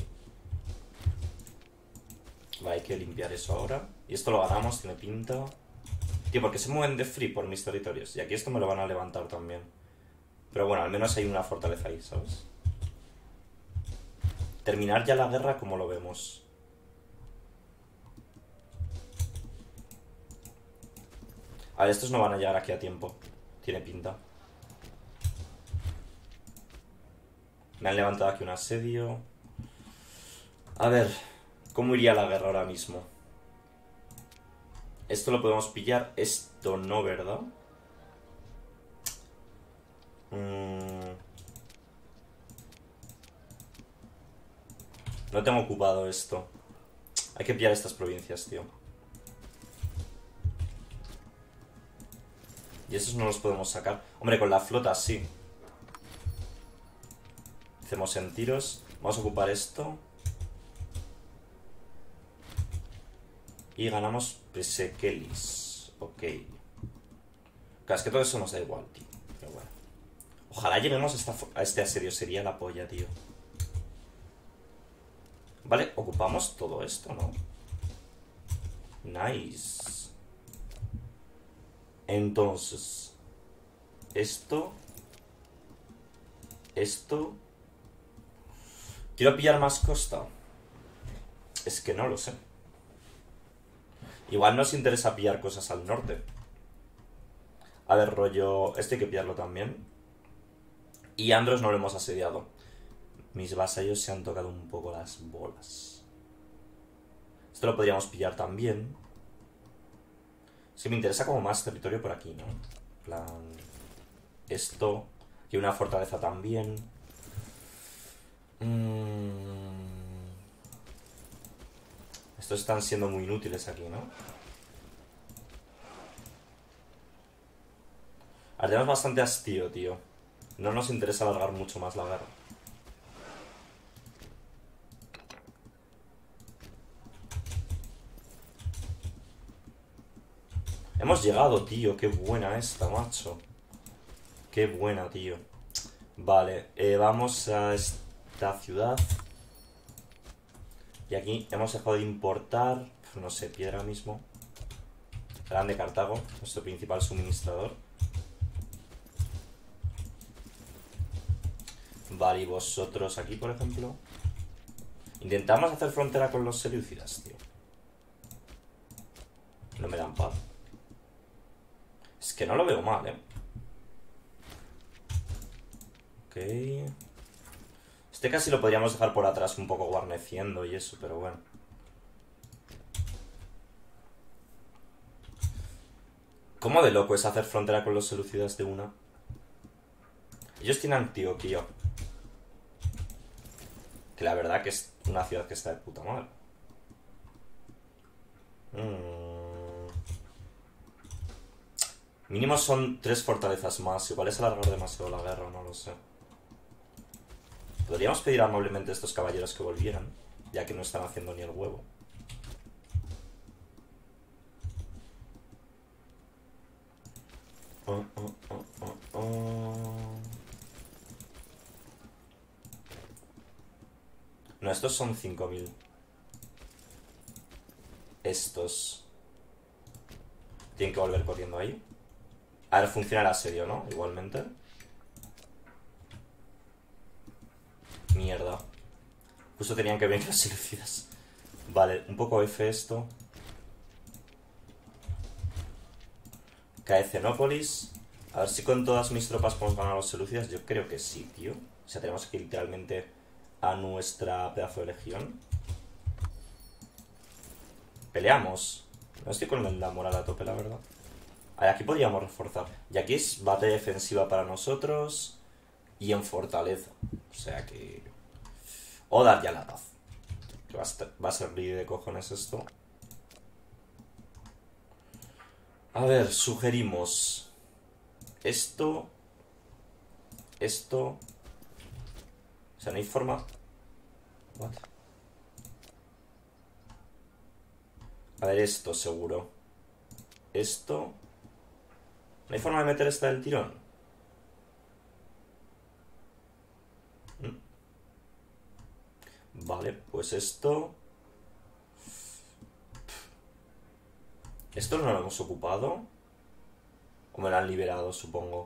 Speaker 1: Vale, hay que limpiar eso ahora. Y esto lo ganamos, tiene pinta. Tío, porque se mueven de free por mis territorios. Y aquí esto me lo van a levantar también. Pero bueno, al menos hay una fortaleza ahí, ¿sabes? Terminar ya la guerra, como lo vemos. A ver, estos no van a llegar aquí a tiempo. Tiene pinta. Me han levantado aquí un asedio. A ver, ¿cómo iría la guerra ahora mismo? Esto lo podemos pillar. Esto no, ¿verdad? Mm. No tengo ocupado esto. Hay que pillar estas provincias, tío. Y esos no los podemos sacar. Hombre, con la flota sí. Hacemos en tiros. Vamos a ocupar esto. Y ganamos Pesekelis. Ok. Claro, es que todo eso nos da igual, tío. Pero bueno. Ojalá lleguemos a, esta, a este asedio. Sería la polla, tío. Vale, ocupamos todo esto, ¿no? Nice. Entonces, esto, esto, quiero pillar más costa. Es que no lo sé. Igual nos interesa pillar cosas al norte. A ver, rollo... Este hay que pillarlo también. Y Andros no lo hemos asediado. Mis vasallos se han tocado un poco las bolas. Esto lo podríamos pillar también. Es que me interesa como más territorio por aquí, ¿no? En plan... Esto... Aquí una fortaleza también. Mm... Estos están siendo muy inútiles aquí, ¿no? Ahora tenemos bastante hastío, tío. No nos interesa alargar mucho más la guerra. Hemos llegado, tío. Qué buena esta, macho. Qué buena, tío. Vale, eh, vamos a esta ciudad. Y aquí hemos dejado de importar, no sé, piedra mismo. Grande Cartago, nuestro principal suministrador. Vale, y vosotros aquí, por ejemplo. Intentamos hacer frontera con los seleucidas, tío. No me dan paz. Es que no lo veo mal, eh. Ok. Este casi lo podríamos dejar por atrás un poco guarneciendo y eso, pero bueno. ¿Cómo de loco es hacer frontera con los seleucidas de una? Ellos tienen Antioquía. Que la verdad que es una ciudad que está de puta madre. Mm. Mínimo son tres fortalezas más. Igual es alargar demasiado la guerra, no lo sé. Podríamos pedir amablemente a estos caballeros que volvieran, ya que no están haciendo ni el huevo. Oh, oh, oh, oh, oh. No, estos son cinco mil. Estos tienen que volver corriendo ahí. A ver, funciona el asedio, ¿no? Igualmente. Mierda. Justo tenían que venir los seleucidas. Vale, un poco F esto. Cae Cenópolis. A ver si con todas mis tropas podemos ganar a los seleucidas. Yo creo que sí, tío. O sea, tenemos que ir literalmente a nuestra pedazo de legión. Peleamos. No estoy con la moral a tope, la verdad. A ver, aquí podríamos reforzar. Y aquí es batalla defensiva para nosotros. Y en fortaleza. O sea que... O dar ya la paz. Que va a, va a servir de cojones esto. A ver, sugerimos... Esto... Esto... O sea, no hay forma... What? A ver, esto seguro. Esto... ¿No hay forma de meter esta del tirón? ¿Mm? Vale, pues esto... Esto no lo hemos ocupado. O me lo han liberado, supongo.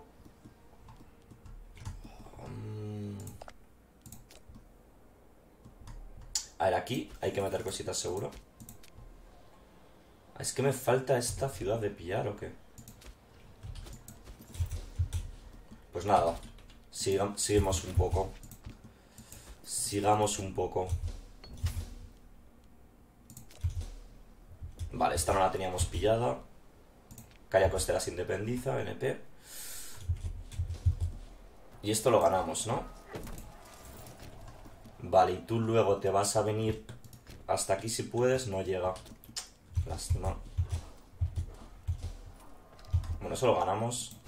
Speaker 1: Um... A ver, aquí hay que meter cositas seguro. Es que me falta esta ciudad de pillar, ¿o qué? Pues nada. Siga, sigamos un poco. Sigamos un poco. Vale, esta no la teníamos pillada. Caria Costera se independiza, N P. Y esto lo ganamos, ¿no? Vale, y tú luego te vas a venir hasta aquí si puedes. No llega. Lástima. Bueno, eso lo ganamos.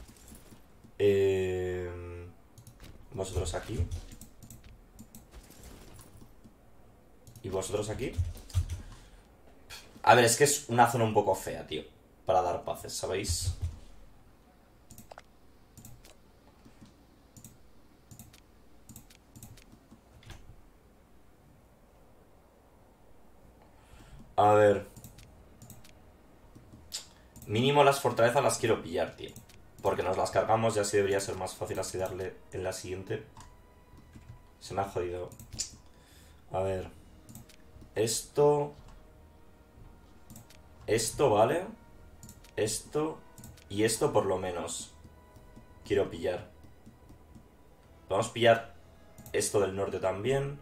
Speaker 1: Eh... Vosotros aquí. Y vosotros aquí. A ver, es que es una zona un poco fea, tío, para dar paces, ¿sabéis? A ver. Mínimo las fortalezas las quiero pillar, tío. Porque nos las cargamos y así debería ser más fácil asediarle en la siguiente. Se me ha jodido. A ver. Esto... Esto, ¿vale? Esto y esto por lo menos. Quiero pillar. Vamos a pillar esto del norte también.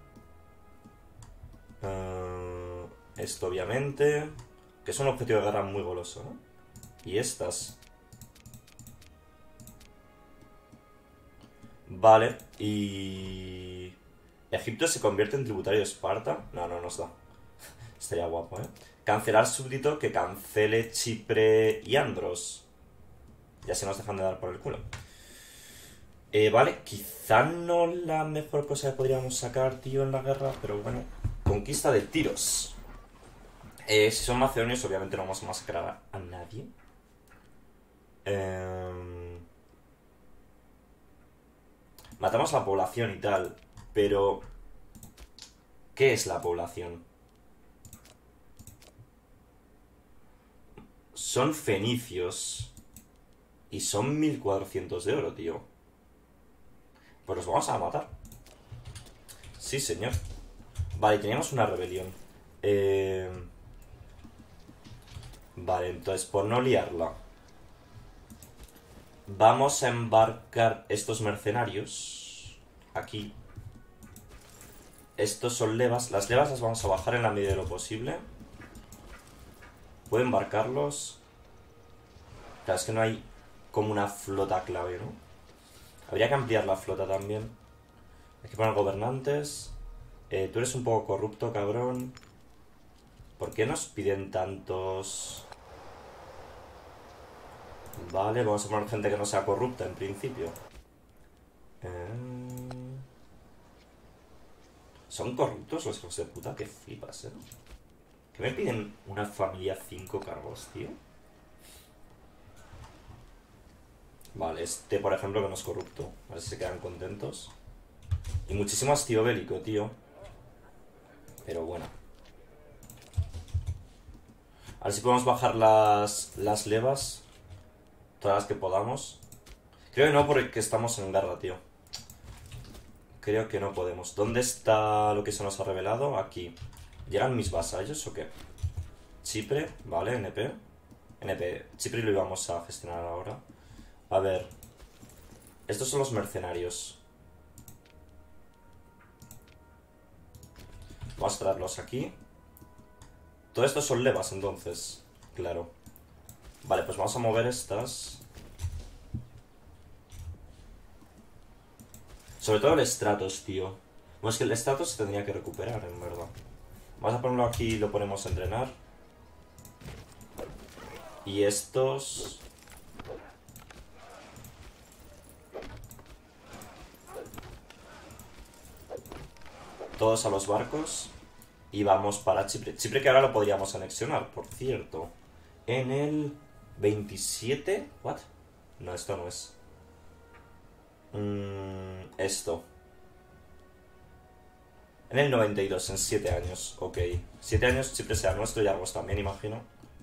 Speaker 1: Uh, esto obviamente. Que es un objetivo de guerra muy goloso, ¿no? Y estas. Vale, y... Egipto se convierte en tributario de Esparta. No, no nos da. Estaría guapo, ¿eh? Cancelar súbdito que cancele Chipre y Andros. Ya se nos dejan de dar por el culo. Eh, vale, quizá no la mejor cosa que podríamos sacar, tío, en la guerra, pero bueno. Conquista de Tiros. Eh, si son macedonios, obviamente no vamos a masacrar a nadie. Eh... Matamos a la población y tal, pero... ¿Qué es la población? Son fenicios. Y son mil cuatrocientos de oro, tío. Pues los vamos a matar. Sí, señor. Vale, teníamos una rebelión. Eh... Vale, entonces, por no liarla, vamos a embarcar estos mercenarios aquí. Estos son levas. Las levas las vamos a bajar en la medida de lo posible. Puedo embarcarlos. Claro, es que no hay como una flota clave, ¿no? Habría que ampliar la flota también. Hay que poner gobernantes. Eh, tú eres un poco corrupto, cabrón. ¿Por qué nos piden tantos...? Vale, vamos a poner gente que no sea corrupta en principio. Eh... Son corruptos los hijos de puta, que flipas, ¿eh? ¿Que me piden una familia cinco cargos, tío? Vale, este por ejemplo que no es corrupto. A ver si se quedan contentos. Y muchísimo hastío bélico, tío. Pero bueno. A ver si podemos bajar las, las levas. Todas las que podamos. Creo que no, porque estamos en guerra, tío. Creo que no podemos. ¿Dónde está lo que se nos ha revelado? Aquí. ¿Llegan mis vasallos o qué? Chipre, vale, N P. N P. Chipre lo íbamos a gestionar ahora. A ver. Estos son los mercenarios. Vamos a traerlos aquí. Todo esto son levas, entonces. Claro. Vale, pues vamos a mover estas. Sobre todo el Stratos, tío. Bueno, es que el Stratos se tendría que recuperar, en verdad. Vamos a ponerlo aquí y lo ponemos a entrenar. Y estos... Todos a los barcos. Y vamos para Chipre. Chipre que ahora lo podríamos anexionar, por cierto. En el veintisiete. ¿What? No, esto no es. Mm, esto. En el noventa y dos, en siete años. Ok. siete años Chipre sea nuestro y Argos también, imagino.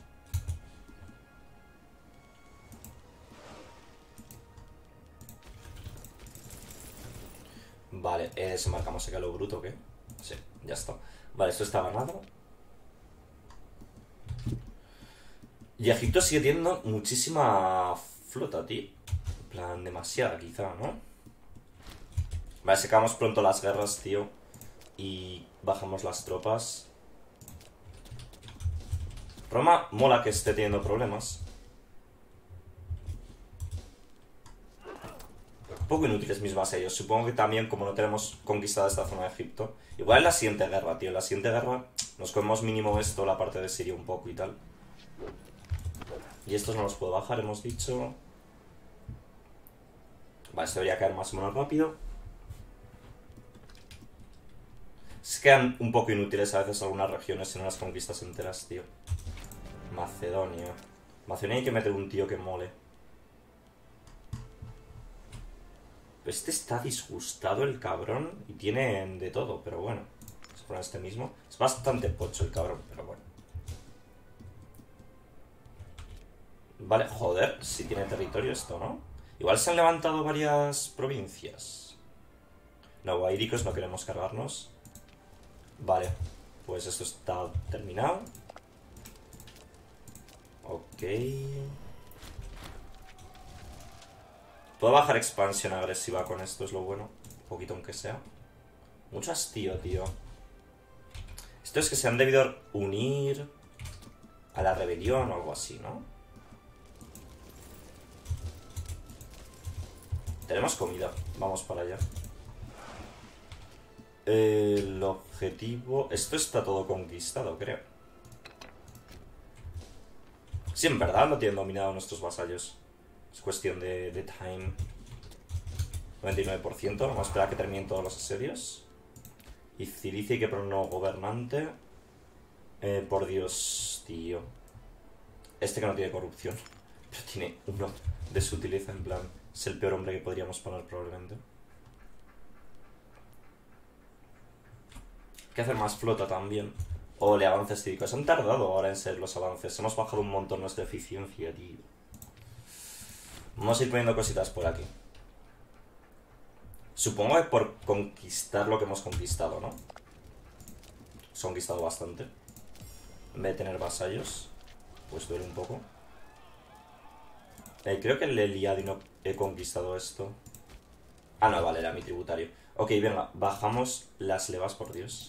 Speaker 1: Vale, eh, se marcamos acá lo bruto, ¿qué? Sí, ya está. Vale, esto está ganado. Y Egipto sigue teniendo muchísima flota, tío. En plan, demasiada quizá, ¿no? Vale, secamos pronto las guerras, tío. Y bajamos las tropas. Roma mola que esté teniendo problemas. Un poco inútiles mis vasallos. Supongo que también, como no tenemos conquistada esta zona de Egipto. Igual en la siguiente guerra, tío. En la siguiente guerra nos comemos mínimo esto, la parte de Siria un poco y tal. Y estos no los puedo bajar, hemos dicho. Vale, esto debería caer más o menos rápido. Se quedan un poco inútiles a veces algunas regiones en unas conquistas enteras, tío. Macedonia. Macedonia hay que meter un tío que mole. Este está disgustado el cabrón y tiene de todo, pero bueno. Vamos a poner este mismo. Es bastante pocho el cabrón, pero bueno. Vale, joder, si tiene territorio esto, ¿no? Igual se han levantado varias provincias. No, guairicos no queremos cargarnos. Vale, pues esto está terminado. Ok. Puedo bajar expansión agresiva con esto, es lo bueno. Un poquito aunque sea. Mucho hastío, tío. Esto es que se han debido unir a la rebelión o algo así, ¿no? Tenemos comida. Vamos para allá. El objetivo... Esto está todo conquistado, creo. Sí, en verdad lo tienen dominado nuestros vasallos. Es cuestión de, de time. noventa y nueve por ciento. Vamos a esperar a que terminen todos los asedios. Y Cilicia y que por no gobernante. Eh, por Dios, tío. Este que no tiene corrupción. Pero tiene uno de sutileza, en plan. Es el peor hombre que podríamos poner probablemente. Hay que hacer más flota también. Ole, avances cívicos. Han tardado ahora en ser los avances. Hemos bajado un montón nuestra eficiencia, tío. Vamos a ir poniendo cositas por aquí. Supongo que por conquistar lo que hemos conquistado, ¿no? Hemos conquistado bastante. En vez de tener vasallos, pues duele un poco. Eh, creo que el Eliadi no he conquistado esto. Ah, no, vale, era mi tributario. Ok, venga, bajamos las levas, por Dios.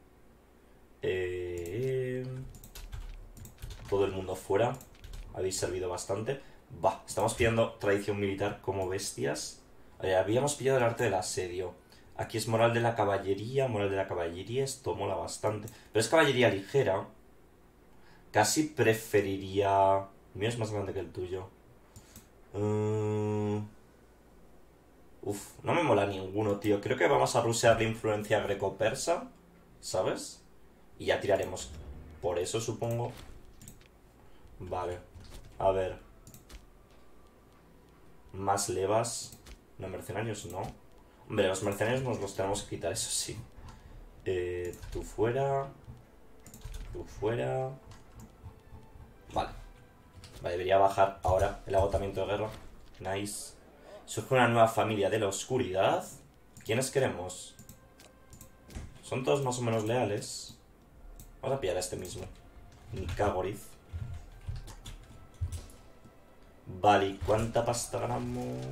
Speaker 1: Eh... Todo el mundo fuera. Habéis servido bastante. Va, estamos pillando tradición militar como bestias. Ver, habíamos pillado el arte del asedio. Aquí es moral de la caballería. Moral de la caballería, esto mola bastante. Pero es caballería ligera. Casi preferiría... El mío es más grande que el tuyo. Uh... Uf, no me mola ninguno, tío. Creo que vamos a rusear la influencia greco-persa, ¿sabes? Y ya tiraremos por eso, supongo. Vale. A ver. Más levas. No, mercenarios no. Hombre, los mercenarios nos los tenemos que quitar, eso sí. Eh, tú fuera. Tú fuera. Vale. Vale, debería bajar ahora el agotamiento de guerra. Nice. Surge una nueva familia de la oscuridad. ¿Quiénes queremos? Son todos más o menos leales. Vamos a pillar a este mismo. Nikagoriz. Vale, ¿cuánta pasta ganamos?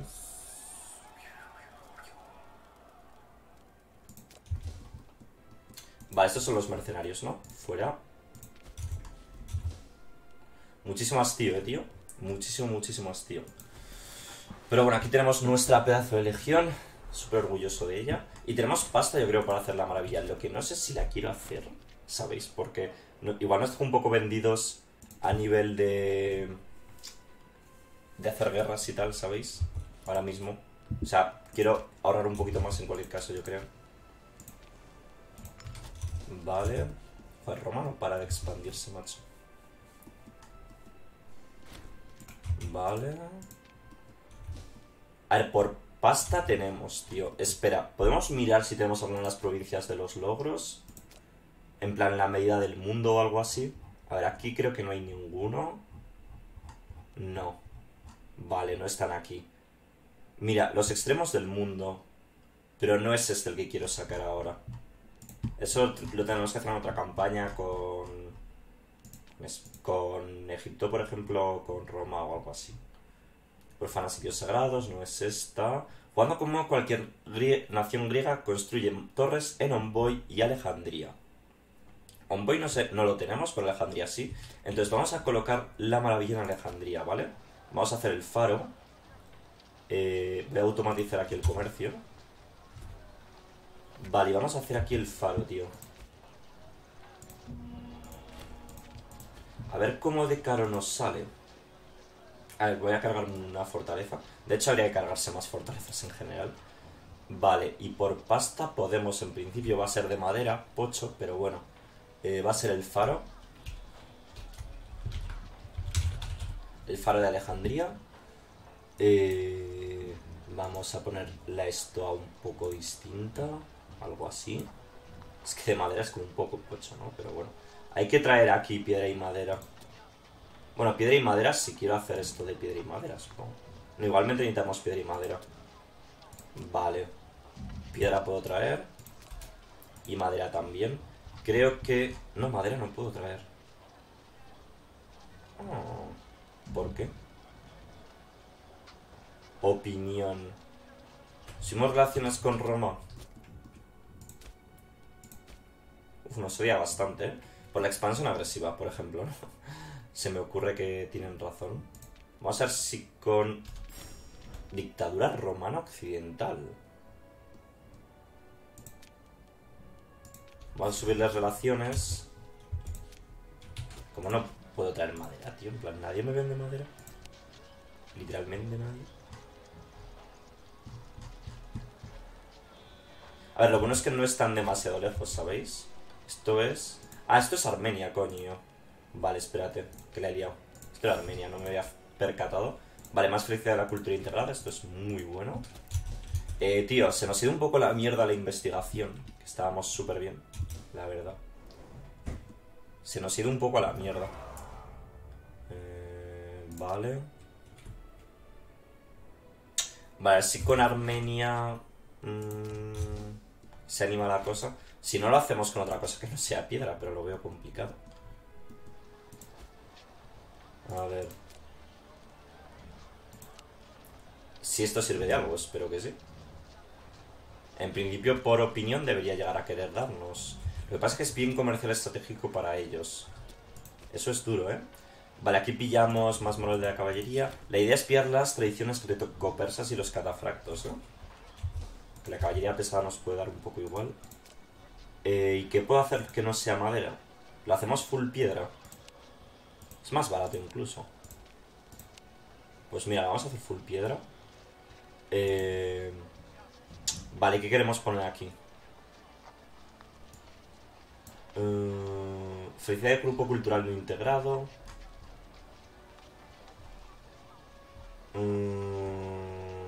Speaker 1: Vale, estos son los mercenarios, ¿no? Fuera. Muchísimo hastío, eh, tío. Muchísimo, muchísimo hastío. Pero bueno, aquí tenemos nuestra pedazo de legión. Súper orgulloso de ella. Y tenemos pasta, yo creo, para hacer la maravilla. Lo que no sé si la quiero hacer, ¿sabéis? Porque no, igual nos dejo un poco vendidos a nivel de... de hacer guerras y tal, ¿sabéis? Ahora mismo. O sea, quiero ahorrar un poquito más en cualquier caso, yo creo. Vale. Joder, Roma no para de expandirse, macho. Vale. A ver, por pasta tenemos, tío. Espera, ¿podemos mirar si tenemos alguna de las provincias de los logros? En plan, la medida del mundo o algo así. A ver, aquí creo que no hay ninguno. No. Vale, no están aquí. Mira, los extremos del mundo. Pero no es este el que quiero sacar ahora. Eso lo tenemos que hacer en otra campaña con... con Egipto, por ejemplo, con Roma o algo así. Profanas sitios sagrados, no es esta. Jugando como cualquier grie nación griega, construye torres en Omboy y Alejandría. Omboy no sé, no lo tenemos, pero Alejandría sí. Entonces vamos a colocar la maravilla en Alejandría, ¿vale? Vamos a hacer el faro. Eh, voy a automatizar aquí el comercio. Vale, y vamos a hacer aquí el faro, tío. A ver cómo de caro nos sale. A ver, voy a cargar una fortaleza. De hecho, habría que cargarse más fortalezas en general. Vale, y por pasta podemos, en principio, va a ser de madera, pocho, pero bueno. Eh, va a ser el faro. El faro de Alejandría. Eh, vamos a ponerla esto a un poco distinta. Algo así. Es que de madera es como un poco pocho, ¿no? Pero bueno. Hay que traer aquí piedra y madera. Bueno, piedra y madera si quiero hacer esto de piedra y madera, supongo. No, igualmente necesitamos piedra y madera. Vale. Piedra puedo traer. Y madera también. Creo que... No, madera no puedo traer. Oh, ¿por qué? Opinión. Si hemos relaciones con Roma. Uf, nos odia bastante, ¿eh? Por la expansión agresiva, por ejemplo, ¿no? Se me ocurre que tienen razón. Vamos a ver si con... Dictadura romana occidental. Vamos a subir las relaciones. Como no puedo traer madera, tío. En plan, ¿nadie me vende madera? Literalmente nadie. A ver, lo bueno es que no están demasiado lejos, ¿sabéis? Esto es... Ah, esto es Armenia, coño. Vale, espérate, que la he liado. Esto era Armenia, no me había percatado. Vale, más felicidad de la cultura integrada. Esto es muy bueno. Eh, tío, se nos ha ido un poco la mierda la investigación. Que estábamos súper bien, la verdad. Se nos ha ido un poco a la mierda. Eh, vale. Vale, así con Armenia... Mmm, se anima la cosa. Si no, lo hacemos con otra cosa que no sea piedra, pero lo veo complicado. A ver. Si esto sirve de algo, espero que sí. En principio, por opinión, debería llegar a querer darnos. Lo que pasa es que es bien comercial estratégico para ellos. Eso es duro, ¿eh? Vale, aquí pillamos más moral de la caballería. La idea es pillar las tradiciones greco-persas y los catafractos, ¿no? Que la caballería pesada nos puede dar un poco igual. Eh, ¿Y qué puedo hacer que no sea madera? Lo hacemos full piedra. Es más barato incluso. Pues mira, vamos a hacer full piedra. Eh... Vale, ¿qué queremos poner aquí? Uh... Felicidad de grupo cultural no integrado. Uh...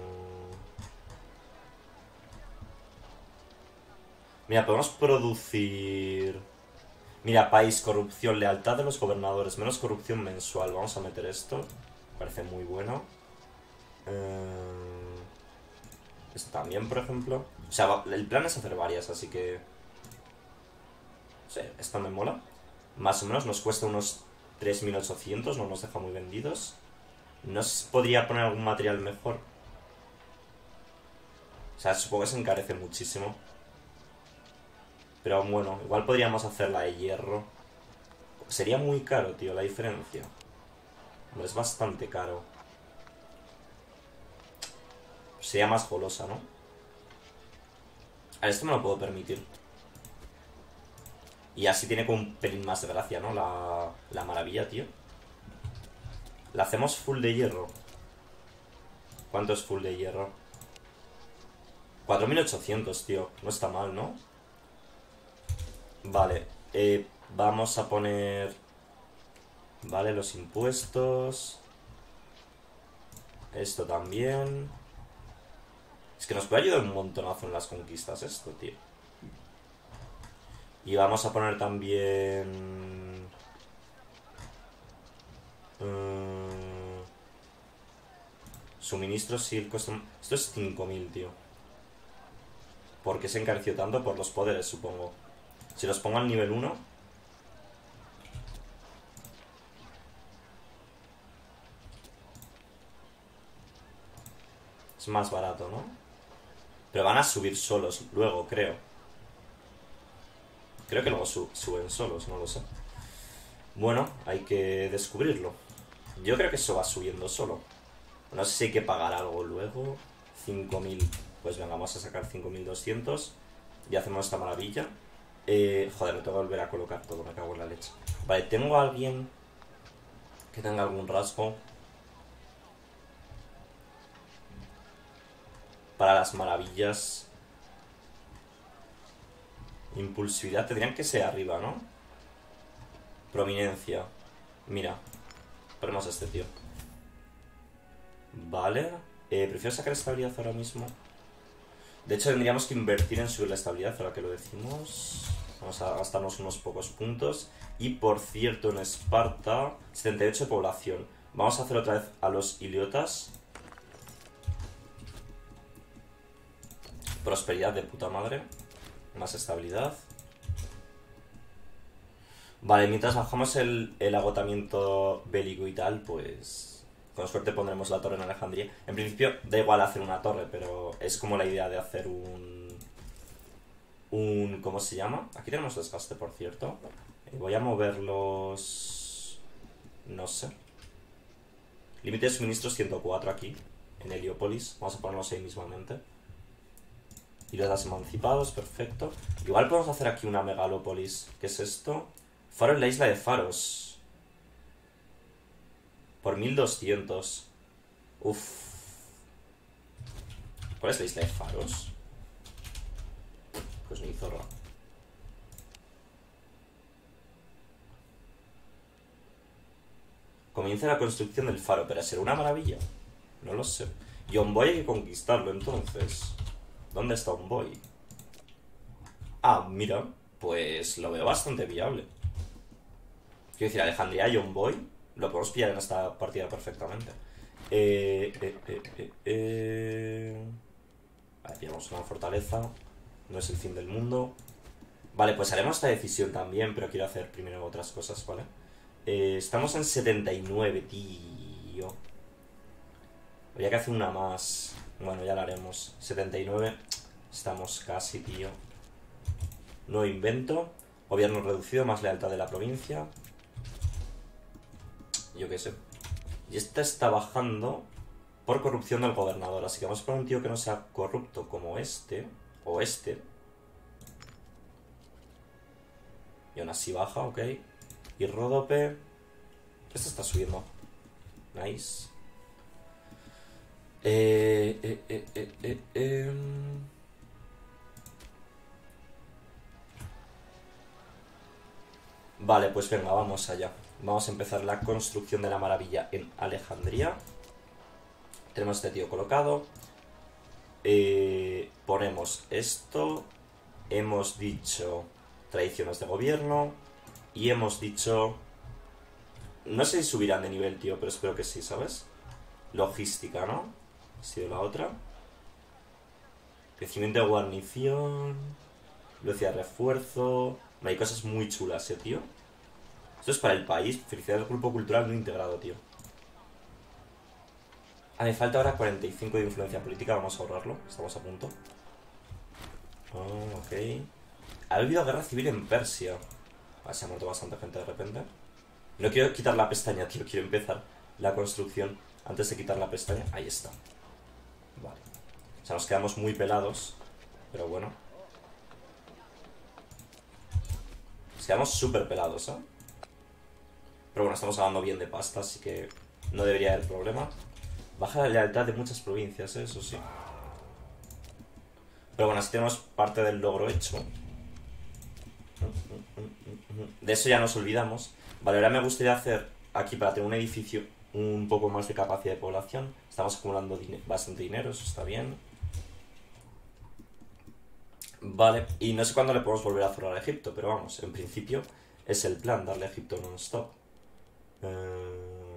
Speaker 1: Mira, podemos producir... Mira, país, corrupción, lealtad de los gobernadores, menos corrupción mensual. Vamos a meter esto. Me parece muy bueno. Eh... Esto también, por ejemplo. O sea, el plan es hacer varias, así que... Sí, esta me mola. Más o menos nos cuesta unos tres mil ochocientos, no nos deja muy vendidos. ¿No se podría poner algún material mejor? O sea, supongo que se encarece muchísimo. Pero bueno, igual podríamos hacerla de hierro. Sería muy caro, tío, la diferencia. Hombre, es bastante caro. Sería más golosa, ¿no? A ver, esto me lo puedo permitir. Y así tiene como un pelín más de gracia, ¿no? La, la maravilla, tío. La hacemos full de hierro. ¿Cuánto es full de hierro? cuatro mil ochocientos, tío. No está mal, ¿no? Vale. Eh, vamos a poner... Vale, los impuestos. Esto también. Es que nos puede ayudar un montonazo en las conquistas esto, tío. Y vamos a poner también... Uh, suministros, sí, el costo... Esto es cinco mil, tío. ¿Por qué se encareció tanto? Por los poderes, supongo. Si los pongo al nivel uno... Es más barato, ¿no? Pero van a subir solos luego, creo. Creo que luego su suben solos, no lo sé. Bueno, hay que descubrirlo. Yo creo que eso va subiendo solo. No sé si hay que pagar algo luego. cinco mil. Pues venga, vamos a sacar cinco mil doscientos. Y hacemos esta maravilla. Eh, joder, me tengo que volver a colocar todo, me cago en la leche. Vale, ¿tengo a alguien que tenga algún rasgo para las maravillas? Impulsividad, tendrían que ser arriba, ¿no? Prominencia. Mira, ponemos a este tío. Vale. Eh, prefiero sacar estabilidad ahora mismo. De hecho, tendríamos que invertir en subir la estabilidad, ahora que lo decimos. Vamos a gastarnos unos pocos puntos. Y por cierto, en Esparta, setenta y ocho de población. Vamos a hacer otra vez a los iliotas. Prosperidad de puta madre. Más estabilidad. Vale, mientras bajamos el, el agotamiento bélico y tal, pues con suerte pondremos la torre en Alejandría. En principio da igual hacer una torre, pero es como la idea de hacer un... un ¿cómo se llama? Aquí tenemos desgaste, por cierto. Voy a moverlos... no sé. Límite de suministros ciento cuatro aquí, en Heliópolis. Vamos a ponerlos ahí mismamente. Y los emancipados, perfecto. Igual podemos hacer aquí una megalópolis. ¿Qué es esto? Faro en la isla de Faros. Por mil doscientos. Uff. ¿Cuál es la isla de Faros? Pues ni zorra. Comienza la construcción del faro, pero será una maravilla. No lo sé. Y Omboy hay que conquistarlo entonces. ¿Dónde está Omboy? Ah, mira. Pues lo veo bastante viable. Quiero decir, Alejandría y Omboy lo podemos pillar en esta partida perfectamente. Eh, eh, eh, eh, eh... Vale, pillamos una fortaleza. No es el fin del mundo. Vale, pues haremos esta decisión también, pero quiero hacer primero otras cosas, ¿vale? Eh, estamos en setenta y nueve, tío. Habría que hacer una más. Bueno, ya la haremos. setenta y nueve. Estamos casi, tío. Nuevo invento. Gobierno reducido, más lealtad de la provincia. Yo qué sé. Y esta está bajando por corrupción del gobernador. Así que vamos a poner un tío que no sea corrupto como este. O este. Y aún así baja, ok. Y Ródope. Esta está subiendo. Nice. Eh, eh, eh, eh, eh, eh. Vale, pues venga, vamos allá. Vamos a empezar la construcción de la maravilla en Alejandría. Tenemos este tío colocado. Eh, ponemos esto. Hemos dicho tradiciones de gobierno. Y hemos dicho... No sé si subirán de nivel, tío, pero espero que sí, ¿sabes? Logística, ¿no? Ha sido la otra. Crecimiento de guarnición. Velocidad de refuerzo. Hay cosas muy chulas, ¿eh, tío? Esto es para el país. Felicidades al grupo cultural no integrado, tío. Ah, me falta ahora cuarenta y cinco de influencia política. Vamos a ahorrarlo. Estamos a punto. Oh, ok. Ha habido guerra civil en Persia. Ah, se ha muerto bastante gente de repente. No quiero quitar la pestaña, tío. Quiero empezar la construcción antes de quitar la pestaña. Ahí está. Vale. O sea, nos quedamos muy pelados. Pero bueno. Nos quedamos súper pelados, ¿eh? Pero bueno, estamos ganando bien de pasta, así que no debería haber problema. Baja la lealtad de muchas provincias, ¿eh? Eso sí. Pero bueno, así tenemos parte del logro hecho. De eso ya nos olvidamos. Vale, ahora me gustaría hacer aquí, para tener un edificio un poco más de capacidad de población. Estamos acumulando din- bastante dinero, eso está bien. Vale, y no sé cuándo le podemos volver a cerrar a Egipto, pero vamos, en principio es el plan, darle a Egipto non-stop. Eh,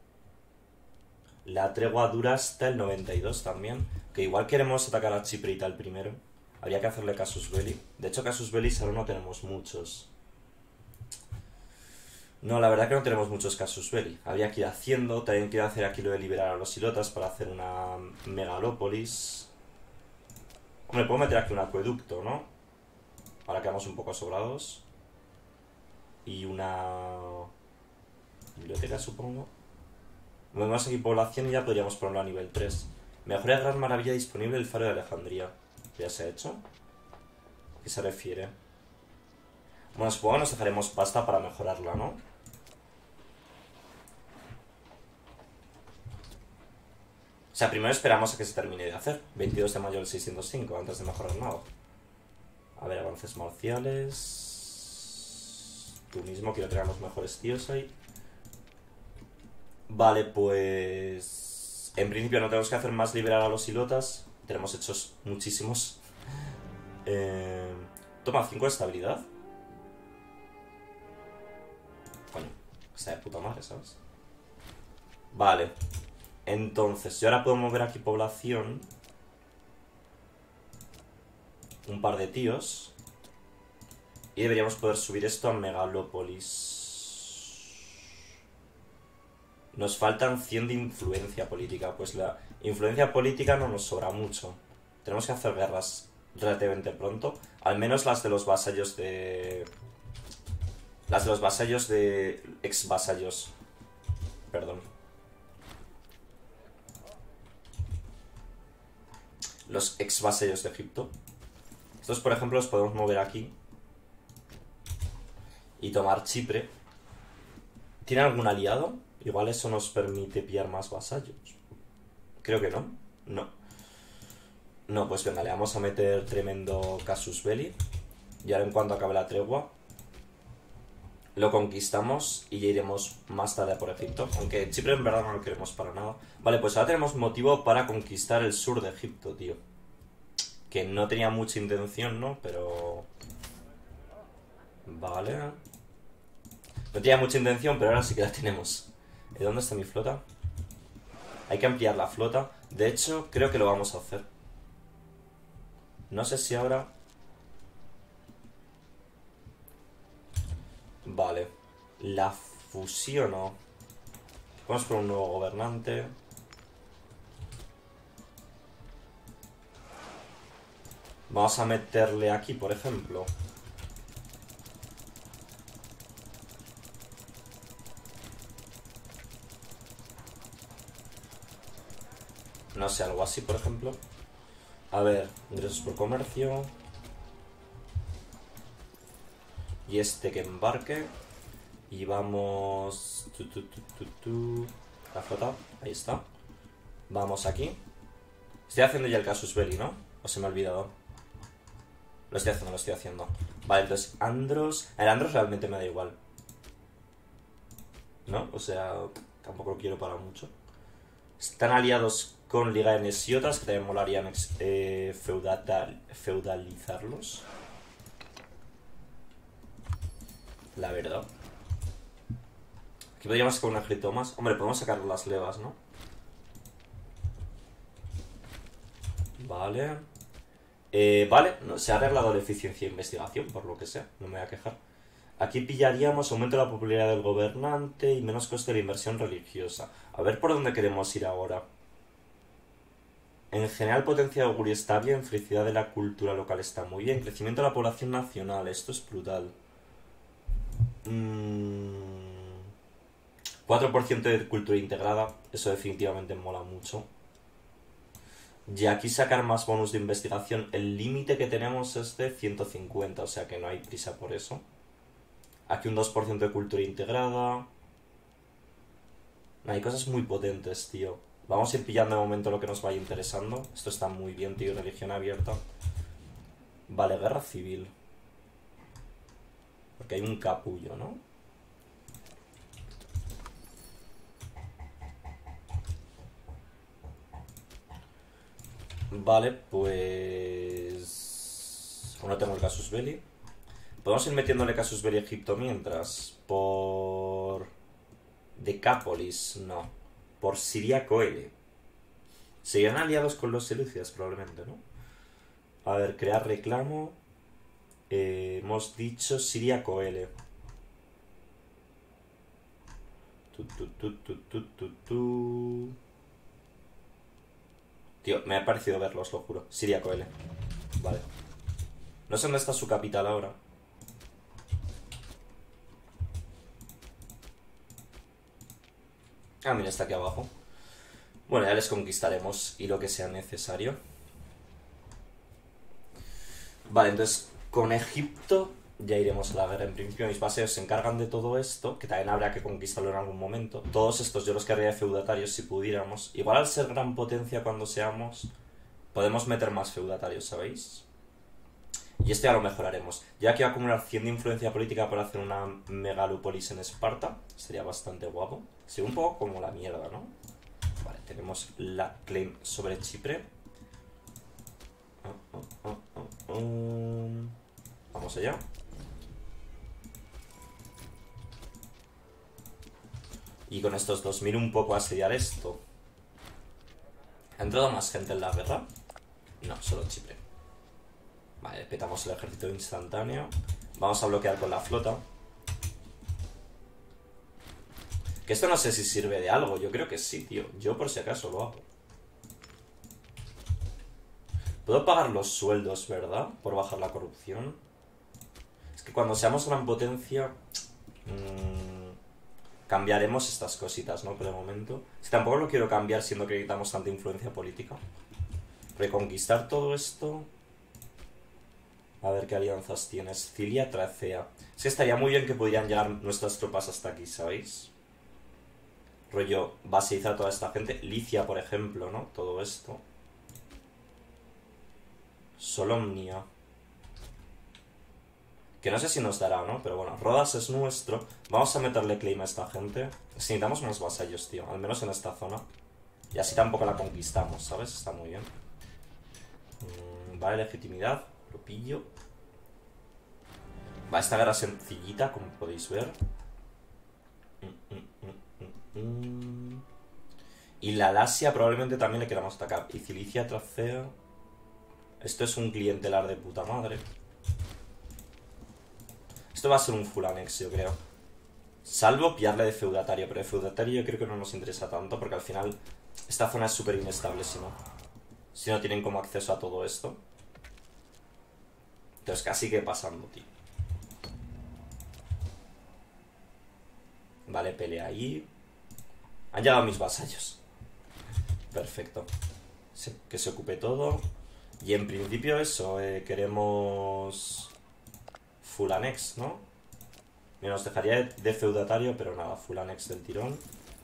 Speaker 1: La tregua dura hasta el noventa y dos también. Que igual queremos atacar a Chipre y tal primero. Habría que hacerle casus belli. De hecho, casus belli ahora no tenemos muchos. No, la verdad que no tenemos muchos casus belli. Habría que ir haciendo. También quiero hacer aquí lo de liberar a los ilotas para hacer una megalópolis. Hombre, puedo meter aquí un acueducto, ¿no? Ahora quedamos un poco sobrados. Y una... biblioteca, supongo. Movemos aquí población y ya podríamos ponerlo a nivel tres. Mejora gran maravilla disponible el faro de Alejandría. ¿Ya se ha hecho? ¿A qué se refiere? Bueno, supongo que nos dejaremos pasta para mejorarla, ¿no? O sea, primero esperamos a que se termine de hacer. veintidós de mayo del seiscientos cinco, antes de mejorar nada. A ver, avances marciales. Tú mismo, quiero tener a los mejores tíos ahí. Vale, pues... En principio no tenemos que hacer más liberar a los ilotas. Tenemos hechos muchísimos. Eh... Toma cinco de estabilidad. Coño, está de puta madre, ¿sabes? Vale. Entonces, yo ahora puedo mover aquí población. Un par de tíos. Y deberíamos poder subir esto a Megalópolis. Nos faltan cien de influencia política. Pues la influencia política no nos sobra mucho. Tenemos que hacer guerras relativamente pronto. Al menos las de los vasallos de... Las de los vasallos de... Ex vasallos. Perdón. Los ex vasallos de Egipto. Estos, por ejemplo, los podemos mover aquí. Y tomar Chipre. ¿Tiene algún aliado? Igual eso nos permite pillar más vasallos. Creo que no. No. No, pues venga, le vamos a meter tremendo casus belli. Y ahora en cuanto acabe la tregua, lo conquistamos y ya iremos más tarde a por Egipto. Aunque Chipre en verdad no lo queremos para nada. Vale, pues ahora tenemos motivo para conquistar el sur de Egipto, tío. Que no tenía mucha intención, ¿no? Pero... Vale. No tenía mucha intención, pero ahora sí que la tenemos. ¿Y dónde está mi flota? Hay que ampliar la flota. De hecho, creo que lo vamos a hacer. No sé si ahora... Vale. La fusiono. Vamos por un nuevo gobernante. Vamos a meterle aquí, por ejemplo. No sé, algo así, por ejemplo. A ver, ingresos por comercio. Y este que embarque. Y vamos... Tu, tu, tu, tu, tu. La flota, ahí está. Vamos aquí. Estoy haciendo ya el casus belli, ¿no? O se me ha olvidado. Lo estoy haciendo, lo estoy haciendo. Vale, entonces Andros... El Andros realmente me da igual, ¿no? O sea, tampoco lo quiero para mucho. Están aliados con Liga de Nesiotas, que también molarían eh, feudal, feudalizarlos. La verdad. Aquí podríamos sacar un ejército más. Hombre, podemos sacar las levas, ¿no? Vale. Eh, vale, no, se ha arreglado la eficiencia de investigación, por lo que sea. No me voy a quejar. Aquí pillaríamos aumento de la popularidad del gobernante y menos coste de la inversión religiosa. A ver por dónde queremos ir ahora. En general, potencia de augurio está bien, felicidad de la cultura local está muy bien, crecimiento de la población nacional, esto es brutal. Mm, cuatro por ciento de cultura integrada, eso definitivamente mola mucho. Y aquí sacar más bonus de investigación, el límite que tenemos es de ciento cincuenta, o sea que no hay prisa por eso. Aquí un dos por ciento de cultura integrada. Hay cosas muy potentes, tío. Vamos a ir pillando de momento lo que nos vaya interesando. Esto está muy bien, tío. Religión abierta. Vale, guerra civil. Porque hay un capullo, ¿no? Vale, pues... Aún no tengo el casus belli. Podemos ir metiéndole casus belli a Egipto mientras. Por... Decápolis, no. Por Siria Coele. Serían aliados con los seleucidas probablemente, ¿no? A ver, crear reclamo. Eh, hemos dicho Siria Coele. Tu, tu, tu, tu, tu, tu, tu. Tío, me ha parecido verlos, lo juro. Siria Coele. Vale. No sé dónde está su capital ahora. Ah, mira, está aquí abajo. Bueno, ya les conquistaremos y lo que sea necesario. Vale, entonces con Egipto ya iremos a la guerra. En principio mis vasallos se encargan de todo esto, que también habrá que conquistarlo en algún momento. Todos estos yo los querría de feudatarios si pudiéramos. Igual al ser gran potencia cuando seamos, podemos meter más feudatarios, ¿sabéis? Y esto ya lo mejoraremos. Ya que voy a acumular cien de influencia política para hacer una megalópolis en Esparta, sería bastante guapo. Sería un poco como la mierda, ¿no? Vale, tenemos la claim sobre Chipre. Oh, oh, oh, oh, oh. Vamos allá. Y con estos dos mil un poco a asediar esto. ¿Ha entrado más gente en la guerra? No, solo Chipre. Vale, petamos el ejército instantáneo. Vamos a bloquear con la flota. Que esto no sé si sirve de algo. Yo creo que sí, tío. Yo por si acaso lo hago. Puedo pagar los sueldos, ¿verdad? Por bajar la corrupción. Es que cuando seamos gran potencia... Mmm, cambiaremos estas cositas, ¿no? Por el momento. Es que tampoco lo quiero cambiar siendo que necesitamos tanta influencia política. Reconquistar todo esto... A ver qué alianzas tienes. Cilia, Tracea. Es que estaría muy bien que pudieran llegar nuestras tropas hasta aquí, ¿sabéis? Rollo, baseizar a toda esta gente. Licia, por ejemplo, ¿no? Todo esto. Solomnia. Que no sé si nos dará, ¿no? Pero bueno, Rodas es nuestro. Vamos a meterle claim a esta gente. Necesitamos más vasallos, tío. Al menos en esta zona. Y así tampoco la conquistamos, ¿sabes? Está muy bien. Mm, vale, legitimidad. Lo pillo. Va, esta guerra sencillita, como podéis ver. Mm, mm, mm, mm, mm. Y la Lasia probablemente también le queramos atacar. Y Cilicia, Tracea. Esto es un clientelar de puta madre. Esto va a ser un full annex, yo creo. Salvo pillarle de feudatario. Pero de feudatario yo creo que no nos interesa tanto. Porque al final esta zona es súper inestable si no. Si no tienen como acceso a todo esto. Entonces casi que pasando, tío. Vale, pelea ahí. Han llegado mis vasallos. Perfecto. Se, que se ocupe todo. Y en principio eso, eh, queremos full annex, ¿no? Me nos dejaría de, de feudatario, pero nada, full annex del tirón.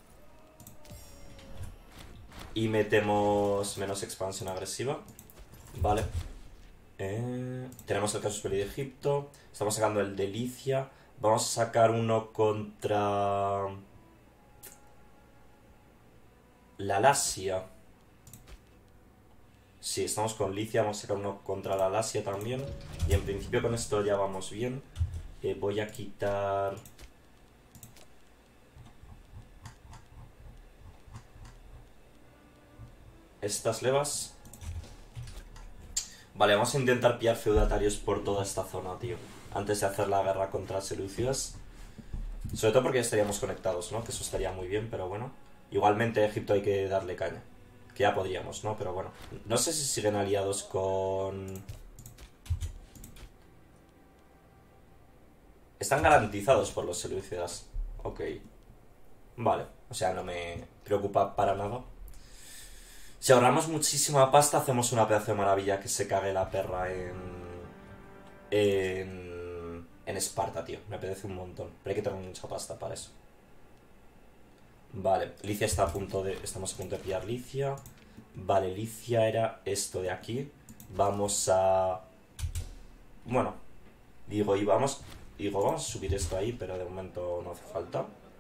Speaker 1: Y metemos menos expansión agresiva. Vale. Eh, tenemos el casus belli de Egipto. Estamos sacando el de Licia. Vamos a sacar uno contra la Lasia. Sí, estamos con Licia. Vamos a sacar uno contra la Lasia también. Y en principio con esto ya vamos bien. eh, Voy a quitar... estas levas. Vale, vamos a intentar pillar feudatarios por toda esta zona, tío, antes de hacer la guerra contra Seleucidas. Sobre todo porque ya estaríamos conectados, ¿no? Que eso estaría muy bien, pero bueno. Igualmente a Egipto hay que darle caña. Que ya podríamos, ¿no? Pero bueno. No sé si siguen aliados con... Están garantizados por los Seleucidas. Ok. Vale. O sea, no me preocupa para nada. Si ahorramos muchísima pasta, hacemos una pedazo de maravilla que se cague la perra en... En... En Esparta, tío. Me apetece un montón. Pero hay que tener mucha pasta para eso. Vale. Licia está a punto de... Estamos a punto de pillar Licia. Vale, Licia era esto de aquí. Vamos a... Bueno. Digo, y vamos... Digo, vamos a subir esto ahí, pero de momento no hace falta.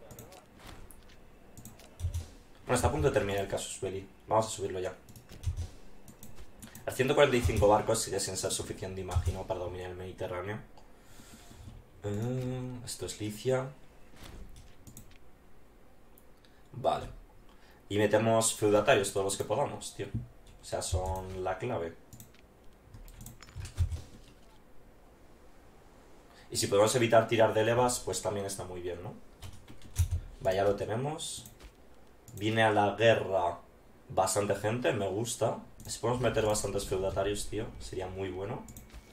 Speaker 1: Bueno, está a punto de terminar el casus belli. Vamos a subirlo ya. A ciento cuarenta y cinco barcos sigue sin ser suficiente, imagino, para dominar el Mediterráneo. Uh, esto es Licia. Vale. Y metemos feudatarios todos los que podamos, tío. O sea, son la clave. Y si podemos evitar tirar de levas, pues también está muy bien, ¿no? Vaya, lo tenemos. Viene a la guerra bastante gente, me gusta. Si podemos meter bastantes feudatarios, tío, sería muy bueno.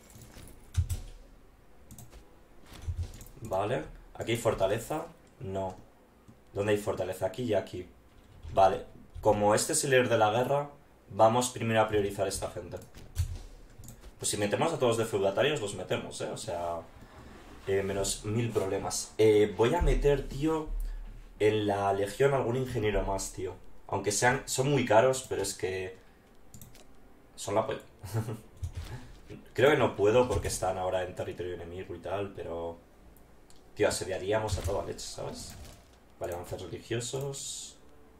Speaker 1: Vale. ¿Aquí hay fortaleza? No. ¿Dónde hay fortaleza? Aquí y aquí. Vale. Como este es el líder de la guerra, vamos primero a priorizar a esta gente. Pues si metemos a todos de feudatarios, los metemos, ¿eh? O sea... Eh, menos mil problemas. Eh, voy a meter, tío, en la legión algún ingeniero más, tío. Aunque sean... Son muy caros, pero es que... Son la polla. Creo que no puedo porque están ahora en territorio enemigo y tal, pero... Tío, asediaríamos a toda leche, ¿sabes? Vale, avances religiosos.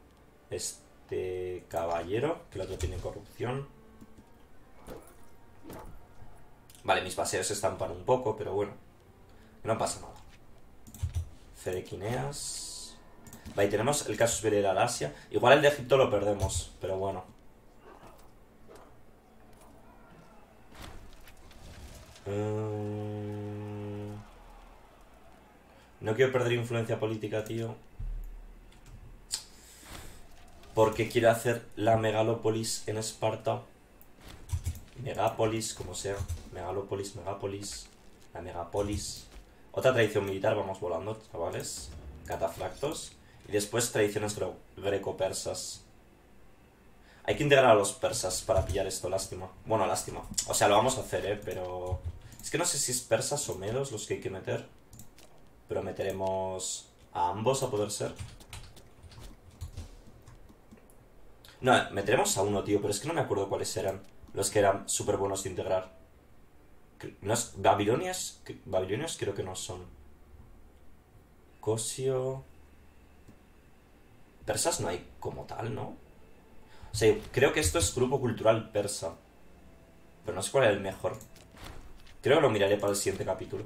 Speaker 1: Este caballero, que el otro tiene corrupción. Vale, mis baseos se estampan un poco, pero bueno. No pasa nada. Fedequineas. Vale, y tenemos el casus belli de la Lasia. Igual el de Egipto lo perdemos, pero bueno. Um... No quiero perder influencia política, tío. Porque quiero hacer la megalópolis en Esparta. Megápolis, como sea. Megalópolis, megápolis. La megapolis. Otra tradición militar, vamos volando, chavales. Catafractos. Y después tradiciones gre greco-persas. Hay que integrar a los persas para pillar esto, lástima. Bueno, lástima. O sea, lo vamos a hacer, eh, pero... Es que no sé si es persas o medos los que hay que meter. Pero meteremos a ambos a poder ser. No, meteremos a uno, tío, pero es que no me acuerdo cuáles eran los que eran súper buenos de integrar. No es, Babilonias, Babilonias creo que no son. Cosio... Persas no hay como tal, ¿no? O sea, creo que esto es grupo cultural persa. Pero no sé cuál es el mejor. Creo que lo miraré para el siguiente capítulo.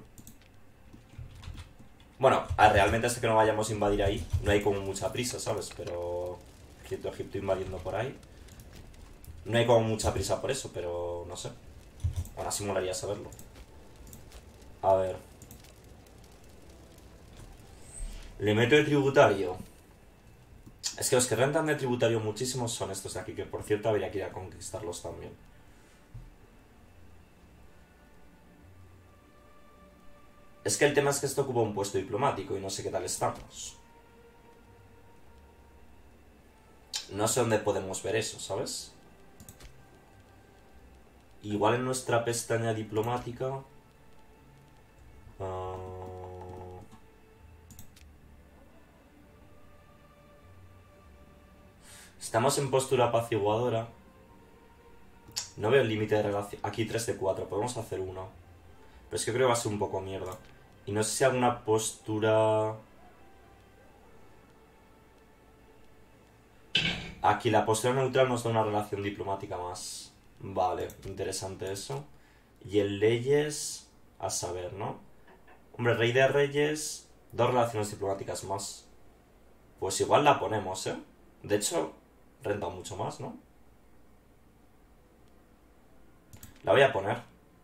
Speaker 1: Bueno, realmente hasta que no vayamos a invadir ahí, no hay como mucha prisa, ¿sabes? Pero... Egipto, Egipto invadiendo por ahí. No hay como mucha prisa por eso, pero no sé. Aún así molaría saberlo. A ver. Le meto de tributario. Es que los que rentan de tributario muchísimo son estos de aquí, que por cierto habría que ir a conquistarlos también. Es que el tema es que esto ocupa un puesto diplomático y no sé qué tal estamos. No sé dónde podemos ver eso, ¿sabes? Igual en nuestra pestaña diplomática... Uh... Estamos en postura apaciguadora. No veo el límite de relación. Aquí tres de cuatro, podemos hacer uno. Pero es que creo que va a ser un poco mierda. Y no sé si alguna postura... Aquí la postura neutral nos da una relación diplomática más. Vale, interesante eso. Y el leyes... A saber, ¿no? Hombre, rey de reyes... Dos relaciones diplomáticas más. Pues igual la ponemos, ¿eh? De hecho, renta mucho más, ¿no? La voy a poner.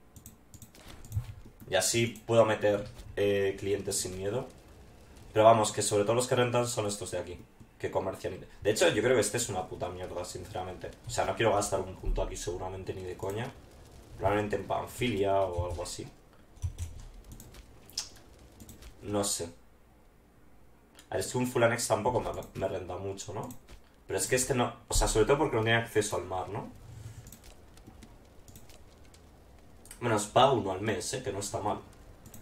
Speaker 1: Y así puedo meter eh, clientes sin miedo. Pero vamos, que sobre todo los que rentan son estos de aquí, que comercian. De hecho, yo creo que este es una puta mierda, sinceramente. O sea, no quiero gastar un punto aquí seguramente ni de coña. Probablemente en Panfilia o algo así. No sé. A ver, es que un full annex tampoco me, me renta mucho, ¿no? Pero es que este no... O sea, sobre todo porque no tiene acceso al mar, ¿no? Menos paga uno al mes, ¿eh? Que no está mal.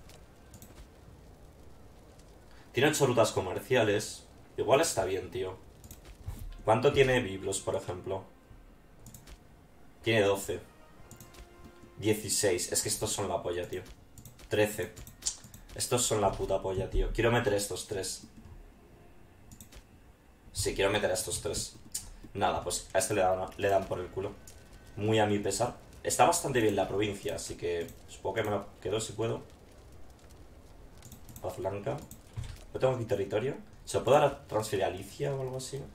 Speaker 1: Tiene ocho rutas comerciales. Igual está bien, tío. ¿Cuánto tiene Biblos, por ejemplo? Tiene doce. dieciséis. Es que estos son la polla, tío. trece. Estos son la puta polla, tío. Quiero meter estos tres. Sí, quiero meter a estos tres. Nada, pues a este le dan, le dan por el culo. Muy a mi pesar. Está bastante bien la provincia, así que supongo que me lo quedo si puedo. Paz blanca. No tengo aquí territorio. ¿Se lo puedo dar a transferir a Alicia o algo así?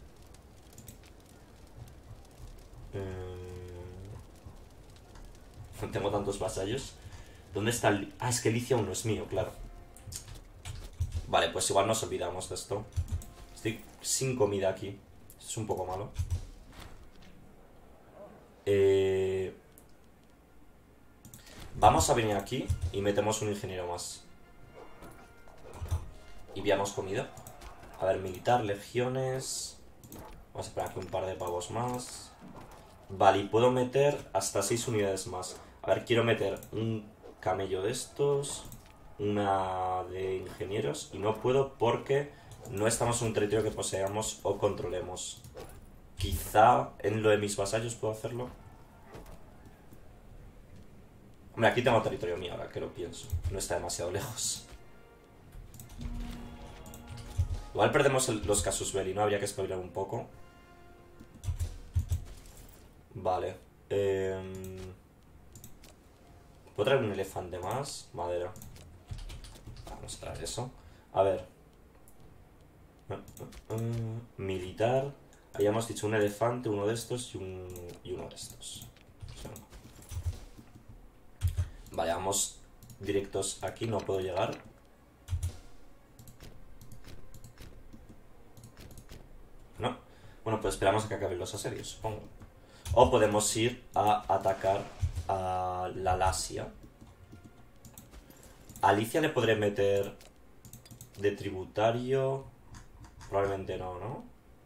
Speaker 1: No tengo tantos vasallos. ¿Dónde está el...? Ah, es que Alicia aún no es mío, claro. Vale, pues igual nos olvidamos de esto. Estoy sin comida aquí. Esto es un poco malo. Eh... Vamos a venir aquí y metemos un ingeniero más. Y veamos comida. A ver, militar, legiones. Vamos a poner aquí un par de pavos más. Vale, y puedo meter hasta seis unidades más. A ver, quiero meter un camello de estos, una de ingenieros, y no puedo porque no estamos en un territorio que poseamos o controlemos. Quizá en lo de mis vasallos puedo hacerlo. Hombre, aquí tengo territorio mío ahora que lo pienso. No está demasiado lejos. Igual perdemos el, los casus belli, ¿no? Habría que espabilar un poco. Vale. Eh... ¿Puedo traer un elefante más? Madera. Vamos a traer eso. A ver. Uh, uh, uh, militar. Habíamos dicho un elefante, uno de estos y, un, y uno de estos. O sea, vale, vamos directos aquí. No puedo llegar. esperamos a que acaben los asedios, supongo. O podemos ir a atacar a la Lasia. A Alicia le podré meter de tributario. Probablemente no, ¿no?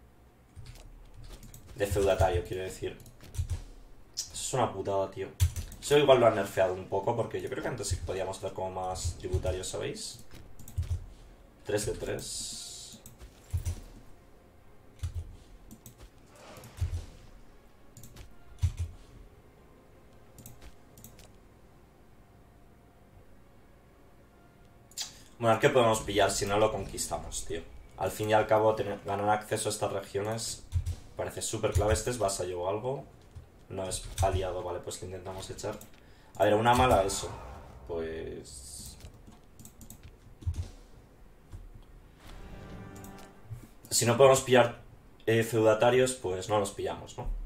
Speaker 1: De feudatario, quiero decir. Eso es una putada, tío. Eso igual lo han nerfeado un poco, porque yo creo que antes sí que podíamos hacer como más tributarios, ¿sabéis? tres de tres. Bueno, ¿qué podemos pillar si no lo conquistamos, tío? Al fin y al cabo, tener, ganar acceso a estas regiones parece súper clave. Este es vasallo o algo. No es aliado, vale, pues lo intentamos echar. A ver, una mala eso. Pues... si no podemos pillar eh, feudatarios, pues no los pillamos, ¿no?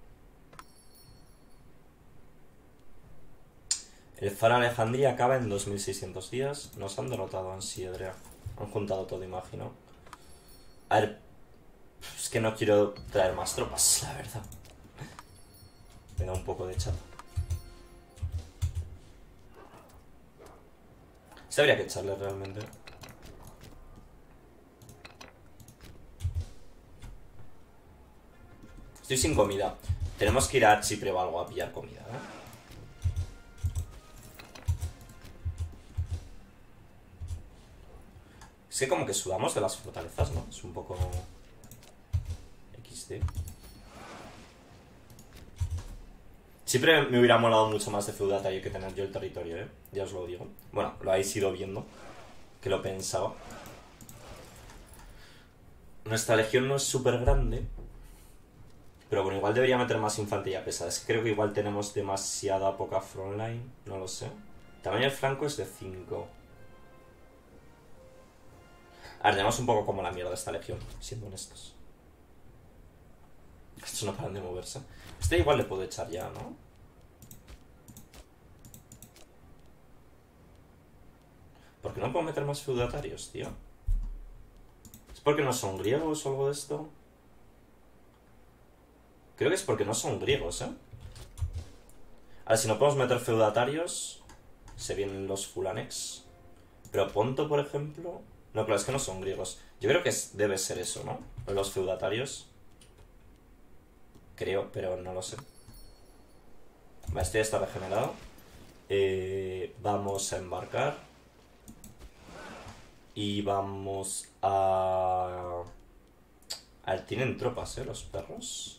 Speaker 1: El Faro Alejandría acaba en dos mil seiscientos días. Nos han derrotado en Siedrea. Han juntado todo, imagino. A ver... es que no quiero traer más tropas, la verdad. Me da un poco de chata. Se habría que echarle realmente. Estoy sin comida. Tenemos que ir a Chipre o algo a pillar comida, ¿eh? Es que como que sudamos de las fortalezas, ¿no? Es un poco... equis de. Siempre me hubiera molado mucho más de feudatario que tener yo el territorio, ¿eh? Ya os lo digo. Bueno, lo habéis ido viendo, que lo pensaba. Nuestra legión no es súper grande, pero bueno, igual debería meter más infantería pesada. Es que creo que igual tenemos demasiada poca frontline, no lo sé. Tamaño del flanco es de cinco. A ver, tenemos un poco como la mierda esta legión, siendo honestos. Estos no paran de moverse. Este igual le puedo echar ya, ¿no? ¿Por qué no puedo meter más feudatarios, tío? ¿Es porque no son griegos o algo de esto? Creo que es porque no son griegos, ¿eh? A ver, si no podemos meter feudatarios, se vienen los fulanex. Pero Ponto, por ejemplo... no, claro, es que no son griegos. Yo creo que es, debe ser eso, ¿no? Los feudatarios. Creo, pero no lo sé. Vale, esto ya está regenerado. Eh, vamos a embarcar. Y vamos a... a ver, tienen tropas, ¿eh? Los perros.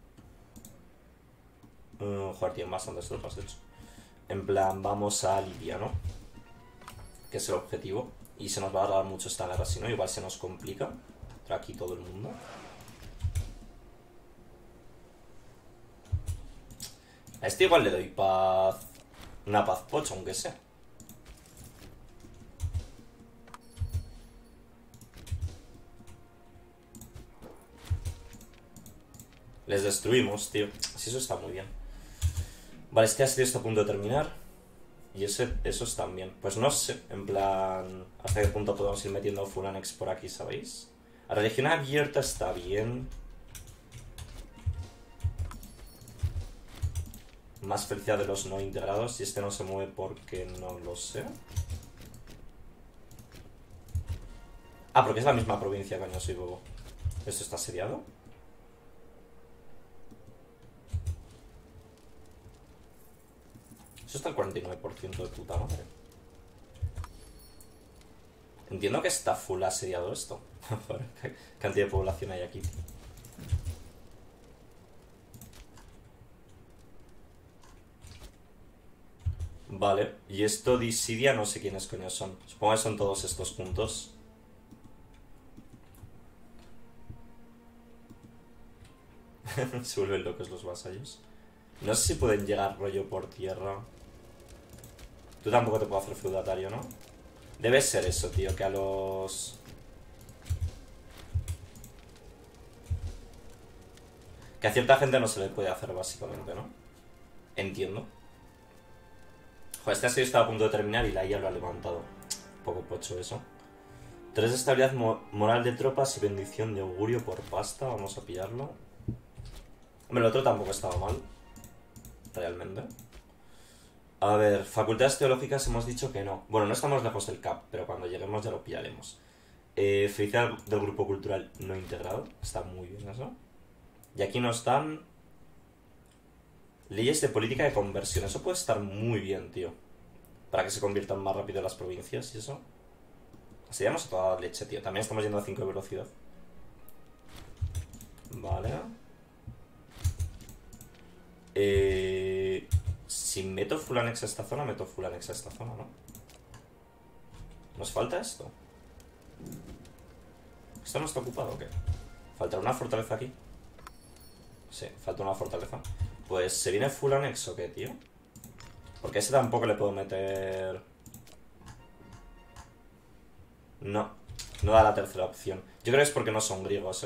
Speaker 1: Uh, joder, tienen bastantes tropas, de hecho. En plan, vamos a Libia, ¿no? Que es el objetivo. Y se nos va a dar mucho esta guerra, si no, igual se nos complica. Trae aquí todo el mundo. A este igual le doy paz. Una paz pocha, aunque sea. Les destruimos, tío. Sí, eso está muy bien. Vale, este asedio está a punto de terminar. Y ese, esos también. Pues no sé, en plan... hasta qué punto podemos ir metiendo fulanex por aquí, ¿sabéis? La religión abierta está bien. Más felicidad de los no integrados. Y este no se mueve porque no lo sé. Ah, porque es la misma provincia, coño, soy bobo. ¿Esto está asediado? Eso está al cuarenta y nueve por ciento de puta madre. Entiendo que está full asediado esto. ¿Qué cantidad de población hay aquí? Vale, y esto Disidia no sé quiénes coño son. Supongo que son todos estos juntos. Se vuelven locos los vasallos. No sé si pueden llegar rollo por tierra. Tú tampoco te puedo hacer feudatario, ¿no? Debe ser eso, tío, que a los... que a cierta gente no se le puede hacer, básicamente, ¿no? Entiendo. Joder, este asedio estaba a punto de terminar y la I A lo ha levantado. Un poco pocho eso. Tres de estabilidad mo moral de tropas y bendición de augurio por pasta. Vamos a pillarlo. Hombre, el otro tampoco estaba mal. Realmente. A ver, facultades teológicas hemos dicho que no. Bueno, no estamos lejos del C A P, pero cuando lleguemos ya lo pillaremos. Eh, felicidad del grupo cultural no integrado. Está muy bien eso. Y aquí nos dan leyes de política de conversión. Eso puede estar muy bien, tío. Para que se conviertan más rápido las provincias y eso. Así vamos a toda leche, tío. También estamos yendo a cinco de velocidad. Vale. Eh... Si meto full annex a esta zona, meto full annex a esta zona, ¿no? ¿Nos falta esto? ¿Esto no está ocupado o qué? ¿Falta una fortaleza aquí? Sí, falta una fortaleza. Pues, ¿se viene full annex o qué, tío? Porque ese tampoco le puedo meter... No, no da la tercera opción. Yo creo que es porque no son griegos, ¿eh?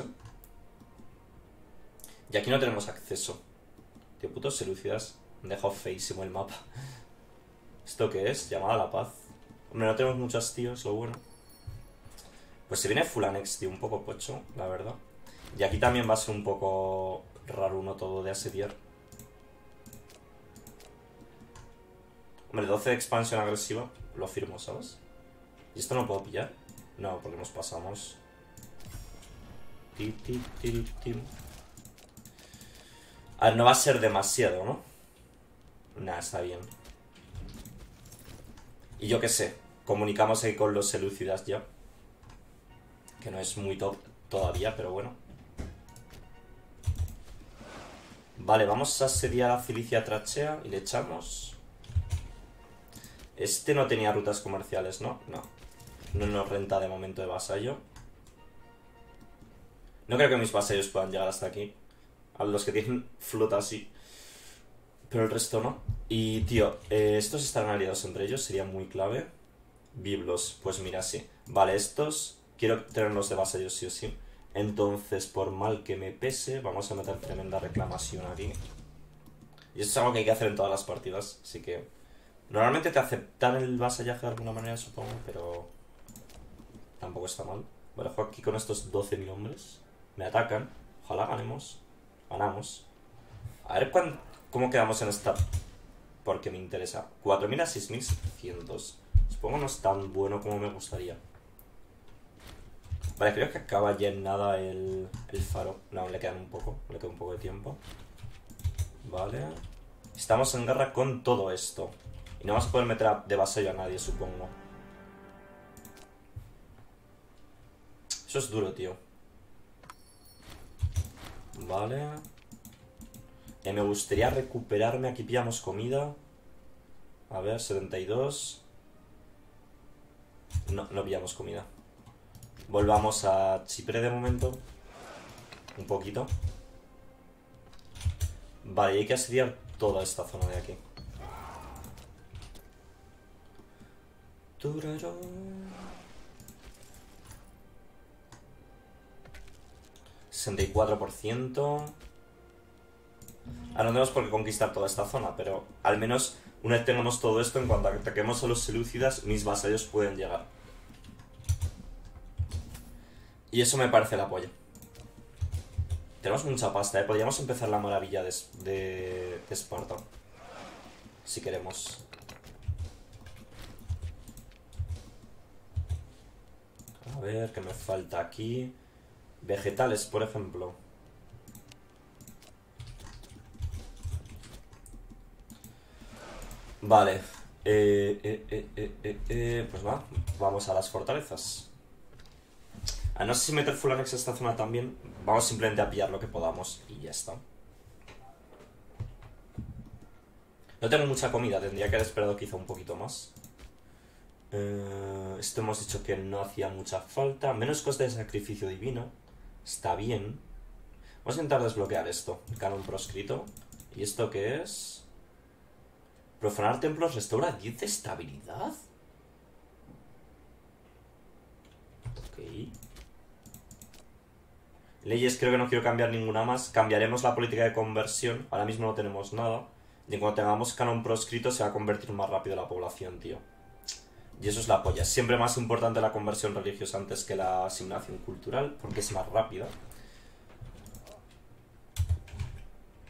Speaker 1: Y aquí no tenemos acceso. Tío, putos selúcidas. Me han dejado feísimo el mapa. ¿Esto qué es? Llamada a la paz. Hombre, no tenemos muchos tíos, lo bueno. Pues se viene full annex, tío, un poco pocho, la verdad. Y aquí también va a ser un poco raro uno todo de asediar. Hombre, doce de expansión agresiva, lo firmo, ¿sabes? ¿Y esto no lo puedo pillar? No, porque nos pasamos. Ti, ti, ti, ti. A ver, no va a ser demasiado, ¿no? Nah, está bien. Y yo qué sé, comunicamos ahí con los selúcidas ya. Que no es muy top todavía, pero bueno. Vale, vamos a asediar a Cilicia Trachea y le echamos. Este no tenía rutas comerciales, ¿no? No. No nos renta de momento de vasallo. No creo que mis vasallos puedan llegar hasta aquí. A los que tienen flota sí. Pero el resto no. Y, tío, eh, estos estarán aliados entre ellos. Sería muy clave. Biblos, pues mira, sí. Vale, estos quiero tenerlos de vasallos sí o sí. Entonces, por mal que me pese, vamos a meter tremenda reclamación aquí. Y esto es algo que hay que hacer en todas las partidas. Así que... Normalmente te aceptan el vasallaje de alguna manera, supongo, pero... Tampoco está mal. Vale, juego aquí con estos doce mil hombres. Me atacan. Ojalá ganemos. Ganamos. A ver cuán, cómo quedamos en esta... Porque me interesa. cuatro mil a seis mil setecientos. Supongo no es tan bueno como me gustaría. Vale, creo que acaba ya en nada el, el faro. No, le quedan un poco. Le queda un poco de tiempo. Vale. Estamos en guerra con todo esto. Y no vamos a poder meter a, de vasallo a nadie, supongo. Eso es duro, tío. Vale. Eh, me gustaría recuperarme. Aquí pillamos comida. A ver, setenta y dos. No, no pillamos comida. Volvamos a Chipre de momento. Un poquito. Vale, y hay que asediar toda esta zona de aquí. sesenta y cuatro por ciento. Ahora no tenemos por qué conquistar toda esta zona, pero al menos una vez tengamos todo esto, en cuanto ataquemos a los selúcidas, mis vasallos pueden llegar. Y eso me parece la polla. Tenemos mucha pasta, ¿eh? Podríamos empezar la maravilla de, de, de Esparta. Si queremos. A ver, ¿qué me falta aquí? Vegetales, por ejemplo. Vale. Eh, eh, eh, eh, eh, eh, pues va, vamos a las fortalezas. A no sé si meter full annex a esta zona también. Vamos simplemente a pillar lo que podamos y ya está. No tengo mucha comida, tendría que haber esperado quizá un poquito más. Eh, esto hemos dicho que no hacía mucha falta. Menos coste de sacrificio divino. Está bien. Vamos a intentar desbloquear esto. El canon proscrito. ¿Y esto qué es? Profanar templos restaura diez de estabilidad. Ok. Leyes creo que no quiero cambiar ninguna más. Cambiaremos la política de conversión. Ahora mismo no tenemos nada. Y cuando tengamos canon proscrito se va a convertir más rápido la población, tío. Y eso es la polla. Siempre más importante la conversión religiosa antes que la asignación cultural, porque es más rápida.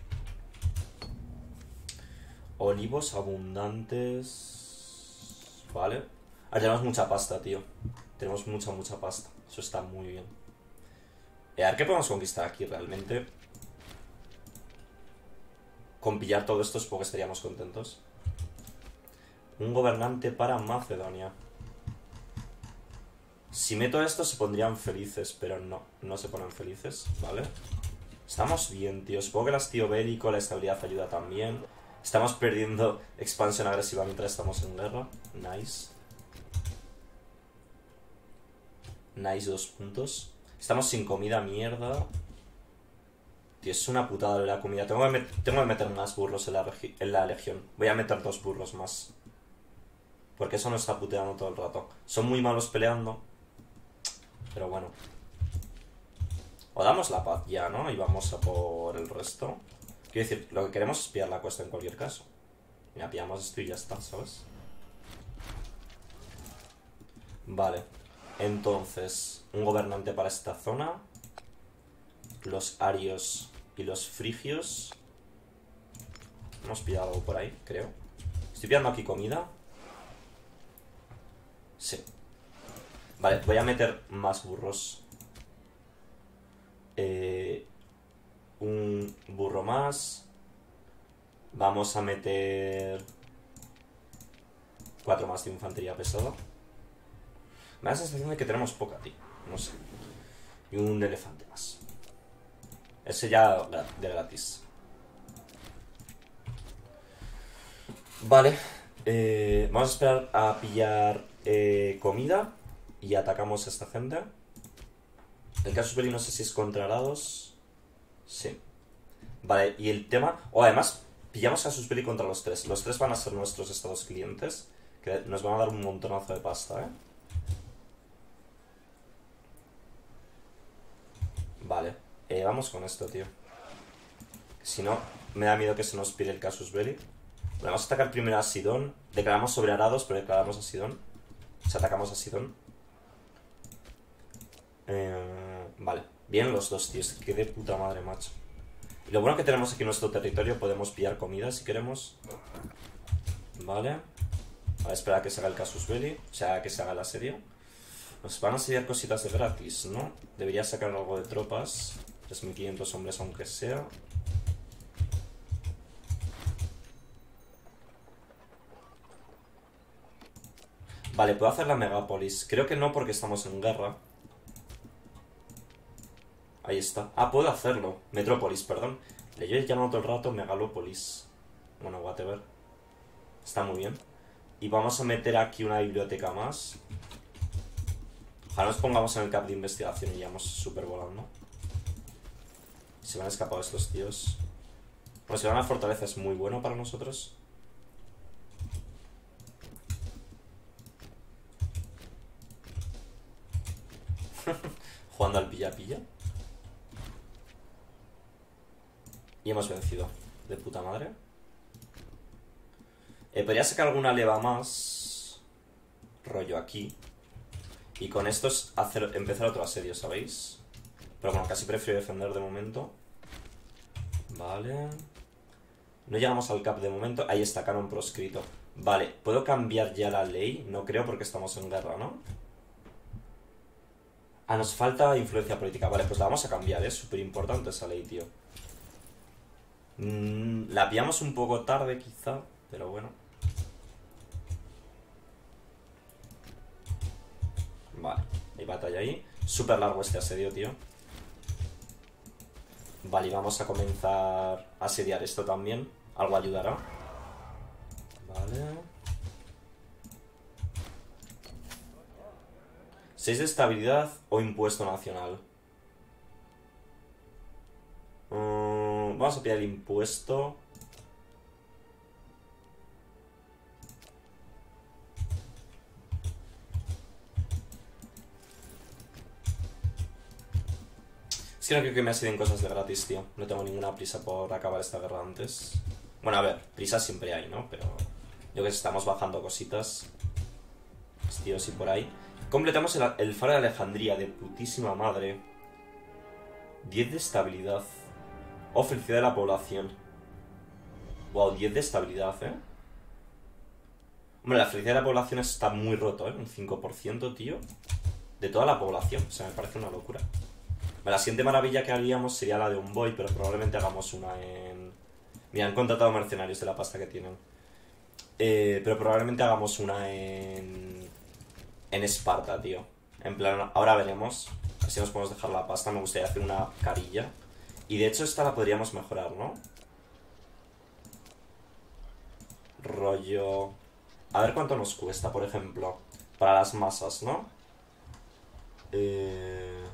Speaker 1: Olivos abundantes. Vale. Ahora tenemos mucha pasta, tío. Tenemos mucha, mucha pasta. Eso está muy bien. Eh, a ver qué podemos conquistar aquí realmente. Con pillar todo esto supongo que estaríamos contentos. Un gobernante para Macedonia. Si meto esto se pondrían felices, pero no, no se ponen felices, ¿vale? Estamos bien, tío. Supongo que el hastío bélico, la estabilidad ayuda también. Estamos perdiendo expansión agresiva mientras estamos en guerra. Nice. Nice, dos puntos. Estamos sin comida, mierda. Tío, es una putada la comida. Tengo que, met tengo que meter más burros en la, en la legión. Voy a meter dos burros más. Porque eso nos está puteando todo el rato. Son muy malos peleando. Pero bueno. O damos la paz ya, ¿no? Y vamos a por el resto. Quiero decir, lo que queremos es pillar la costa en cualquier caso. Mira, pillamos esto y ya está, ¿sabes? Vale. Entonces, un gobernante para esta zona. Los arios y los frigios. Hemos pillado algo por ahí, creo. Estoy pillando aquí comida. Sí. Vale, voy a meter más burros. Eh, un burro más. Vamos a meter cuatro más de infantería pesada. Me da la sensación de que tenemos poca, tío. No sé. Y un elefante más. Ese ya de gratis. Vale. Eh, vamos a esperar a pillar eh, comida. Y atacamos a esta gente. El casus belli no sé si es contra arados. Sí. Vale, y el tema... O además, pillamos casus belli contra los tres. Los tres van a ser nuestros estados clientes. Que nos van a dar un montonazo de pasta, ¿eh? Vale. Eh, vamos con esto, tío. Si no, me da miedo que se nos pide el casus belli. Bueno, vamos a atacar primero a Sidón. Declaramos sobre arados, pero declaramos a Sidón. O sea, atacamos a Sidón. Eh, vale, bien los dos, tíos. Que de puta madre, macho. Y lo bueno que tenemos aquí en nuestro territorio, podemos pillar comida si queremos. Vale. A esperar a que se haga el casus belli. O sea, que se haga el asedio. Nos van a asediar cositas de gratis, ¿no? Debería sacar algo de tropas. tres mil quinientos hombres aunque sea. Vale, puedo hacer la megápolis. Creo que no porque estamos en guerra. Ahí está. Ah, puedo hacerlo. Metrópolis, perdón. Le yo he llamado todo el rato Megalópolis. Bueno, whatever. Está muy bien. Y vamos a meter aquí una biblioteca más. Ojalá nos pongamos en el cap de investigación y vamos súper volando. Se van a escapar estos tíos. Bueno, si van a la fortaleza es muy bueno para nosotros. Jugando al pilla-pilla. Y hemos vencido. De puta madre. Eh, podría sacar alguna leva más. Rollo aquí. Y con esto es hacer, empezar otro asedio, ¿sabéis? Pero bueno, casi prefiero defender de momento. Vale. No llegamos al cap de momento. Ahí está, canon proscrito. Vale, ¿puedo cambiar ya la ley? No creo porque estamos en guerra, ¿no? Ah, nos falta influencia política. Vale, pues la vamos a cambiar, es súper importante esa ley, tío. Mm, la pillamos un poco tarde quizá, pero bueno. Vale, hay batalla ahí. Súper largo este asedio, tío. Vale, y vamos a comenzar a asediar esto también. Algo ayudará. Vale. seis de estabilidad o impuesto nacional. Um, vamos a pillar el impuesto. Es que no creo que me asiden cosas de gratis, tío. No tengo ninguna prisa por acabar esta guerra antes. Bueno, a ver, prisa siempre hay, ¿no? Pero yo que sé, estamos bajando cositas. Tíos y por ahí. Completamos el, el faro de Alejandría, de putísima madre. diez de estabilidad. Oh, felicidad de la población. Wow, diez de estabilidad, ¿eh? Hombre, la felicidad de la población está muy roto, ¿eh? Un cinco por ciento, tío. De toda la población. O sea, me parece una locura. La siguiente maravilla que haríamos sería la de un boy, pero probablemente hagamos una en... Mira, han contratado mercenarios de la pasta que tienen. Eh, pero probablemente hagamos una en... En Esparta, tío. En plan, ahora veremos. Así nos podemos dejar la pasta. Me gustaría hacer una carilla. Y de hecho esta la podríamos mejorar, ¿no? Rollo... A ver cuánto nos cuesta, por ejemplo. Para las masas, ¿no? Eh...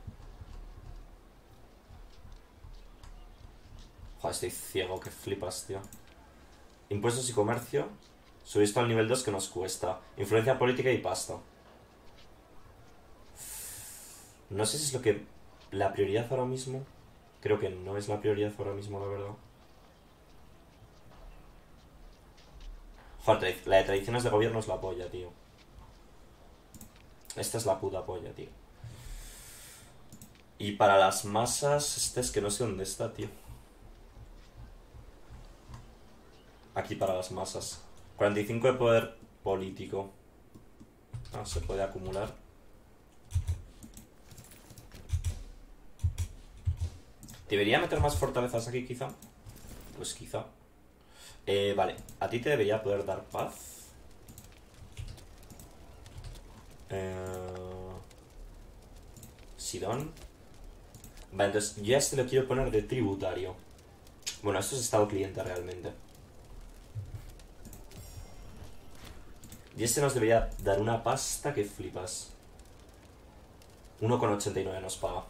Speaker 1: Joder, estoy ciego, que flipas, tío. Impuestos y comercio. Subir esto al nivel dos que nos cuesta. Influencia política y pasta. No sé si es lo que... La prioridad ahora mismo. Creo que no es la prioridad ahora mismo, la verdad. Joder, la de tradiciones de gobierno es la polla, tío. Esta es la puta polla, tío. Y para las masas, este es que no sé dónde está, tío. Aquí para las masas. cuarenta y cinco de poder político. Ah, se puede acumular. ¿Debería meter más fortalezas aquí, quizá? Pues quizá. Eh, vale, a ti te debería poder dar paz. Eh... Sidón. Vale, entonces yo a este lo quiero poner de tributario. Bueno, esto es estado cliente realmente. Y este nos debería dar una pasta que flipas. uno coma ochenta y nueve nos paga.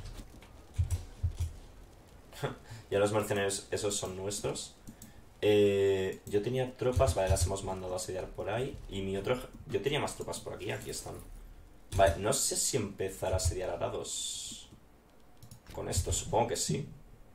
Speaker 1: Ya los mercenarios esos son nuestros. Eh, yo tenía tropas, vale, las hemos mandado a asediar por ahí. Y mi otro... Yo tenía más tropas por aquí, aquí están. Vale, no sé si empezar a asediar arados con esto, supongo que sí.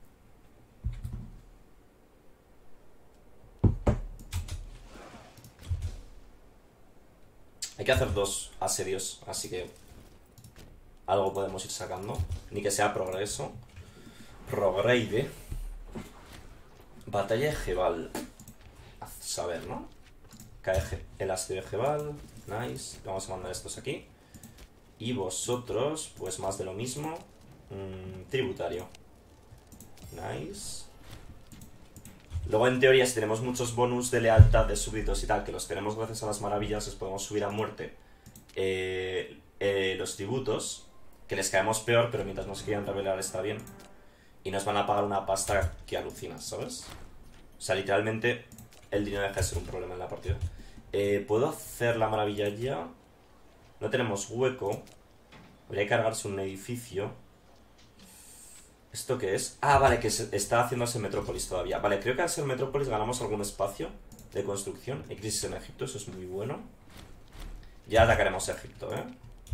Speaker 1: Hay que hacer dos asedios, así que algo podemos ir sacando. Ni que sea progreso. Progreide. Batalla de Jebal. A saber, ¿no? Cae el asedio de Jebal. Nice. Vamos a mandar estos aquí. Y vosotros, pues más de lo mismo. Mm, tributario. Nice. Luego, en teoría, si tenemos muchos bonus de lealtad de súbditos y tal, que los tenemos gracias a las maravillas, les podemos subir a muerte eh, eh, los tributos, que les caemos peor, pero mientras no se quieran revelar está bien. Y nos van a pagar una pasta que alucinas, ¿sabes? O sea, literalmente, el dinero deja de ser un problema en la partida. Eh, ¿Puedo hacer la maravilla ya? No tenemos hueco. Habría que cargarse un edificio. ¿Esto qué es? Ah, vale, que se está haciéndose Metrópolis todavía. Vale, creo que al ser Metrópolis ganamos algún espacio de construcción. Hay crisis en Egipto, eso es muy bueno. Ya atacaremos a Egipto, ¿eh?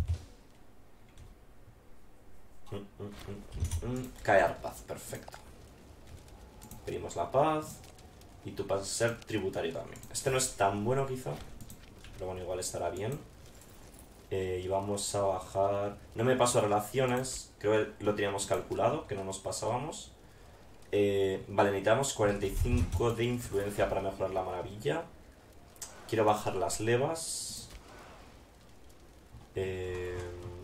Speaker 1: Mm, mm, mm, mm. Caer paz, perfecto. Pedimos la paz. Y tú pasas a ser tributario también. Este no es tan bueno quizá, pero bueno, igual estará bien. Eh, y vamos a bajar... No me paso a relaciones. Creo que lo teníamos calculado, que no nos pasábamos. Eh, vale, necesitamos cuarenta y cinco de influencia para mejorar la maravilla. Quiero bajar las levas. Eh...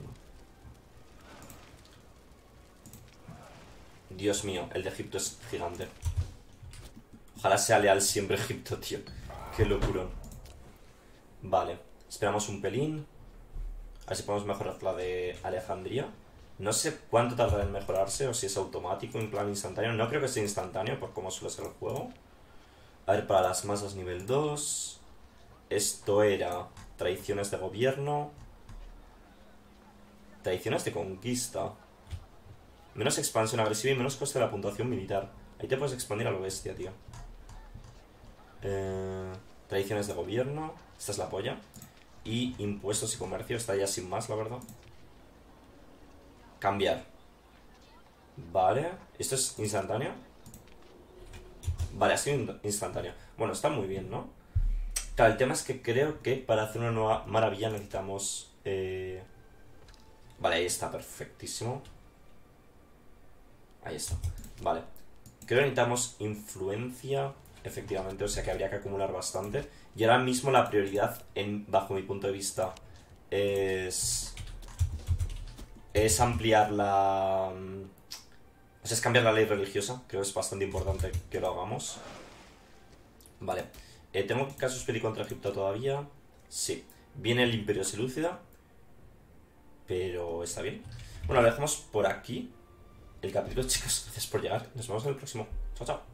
Speaker 1: Dios mío, el de Egipto es gigante. Ojalá sea leal siempre Egipto, tío. Qué locura. Vale, esperamos un pelín. A ver si podemos mejorar la de Alejandría. No sé cuánto tardará en mejorarse o si es automático, en plan instantáneo. No creo que sea instantáneo por cómo suele ser el juego. A ver, para las masas nivel dos. Esto era tradiciones de gobierno. Tradiciones de conquista. Menos expansión agresiva y menos coste de la puntuación militar. Ahí te puedes expandir a lo bestia, tío. Eh, tradiciones de gobierno. Esta es la polla. Y impuestos y comercio. Está ya sin más, la verdad. Cambiar. Vale. ¿Esto es instantáneo? Vale, ha sido instantáneo. Bueno, está muy bien, ¿no? Claro, el tema es que creo que para hacer una nueva maravilla necesitamos... Eh... Vale, ahí está, perfectísimo. Ahí está. Vale. Creo que necesitamos influencia efectivamente, o sea que habría que acumular bastante. Y ahora mismo la prioridad, en, bajo mi punto de vista, es... Es ampliar la... O sea, es cambiar la ley religiosa. Creo que es bastante importante que lo hagamos. Vale. Eh, ¿Tengo casos pedi contra Egipto todavía? Sí. Viene el Imperio Selúcida. Pero está bien. Bueno, lo dejamos por aquí. El capítulo, chicos. Gracias por llegar. Nos vemos en el próximo. Chao, chao.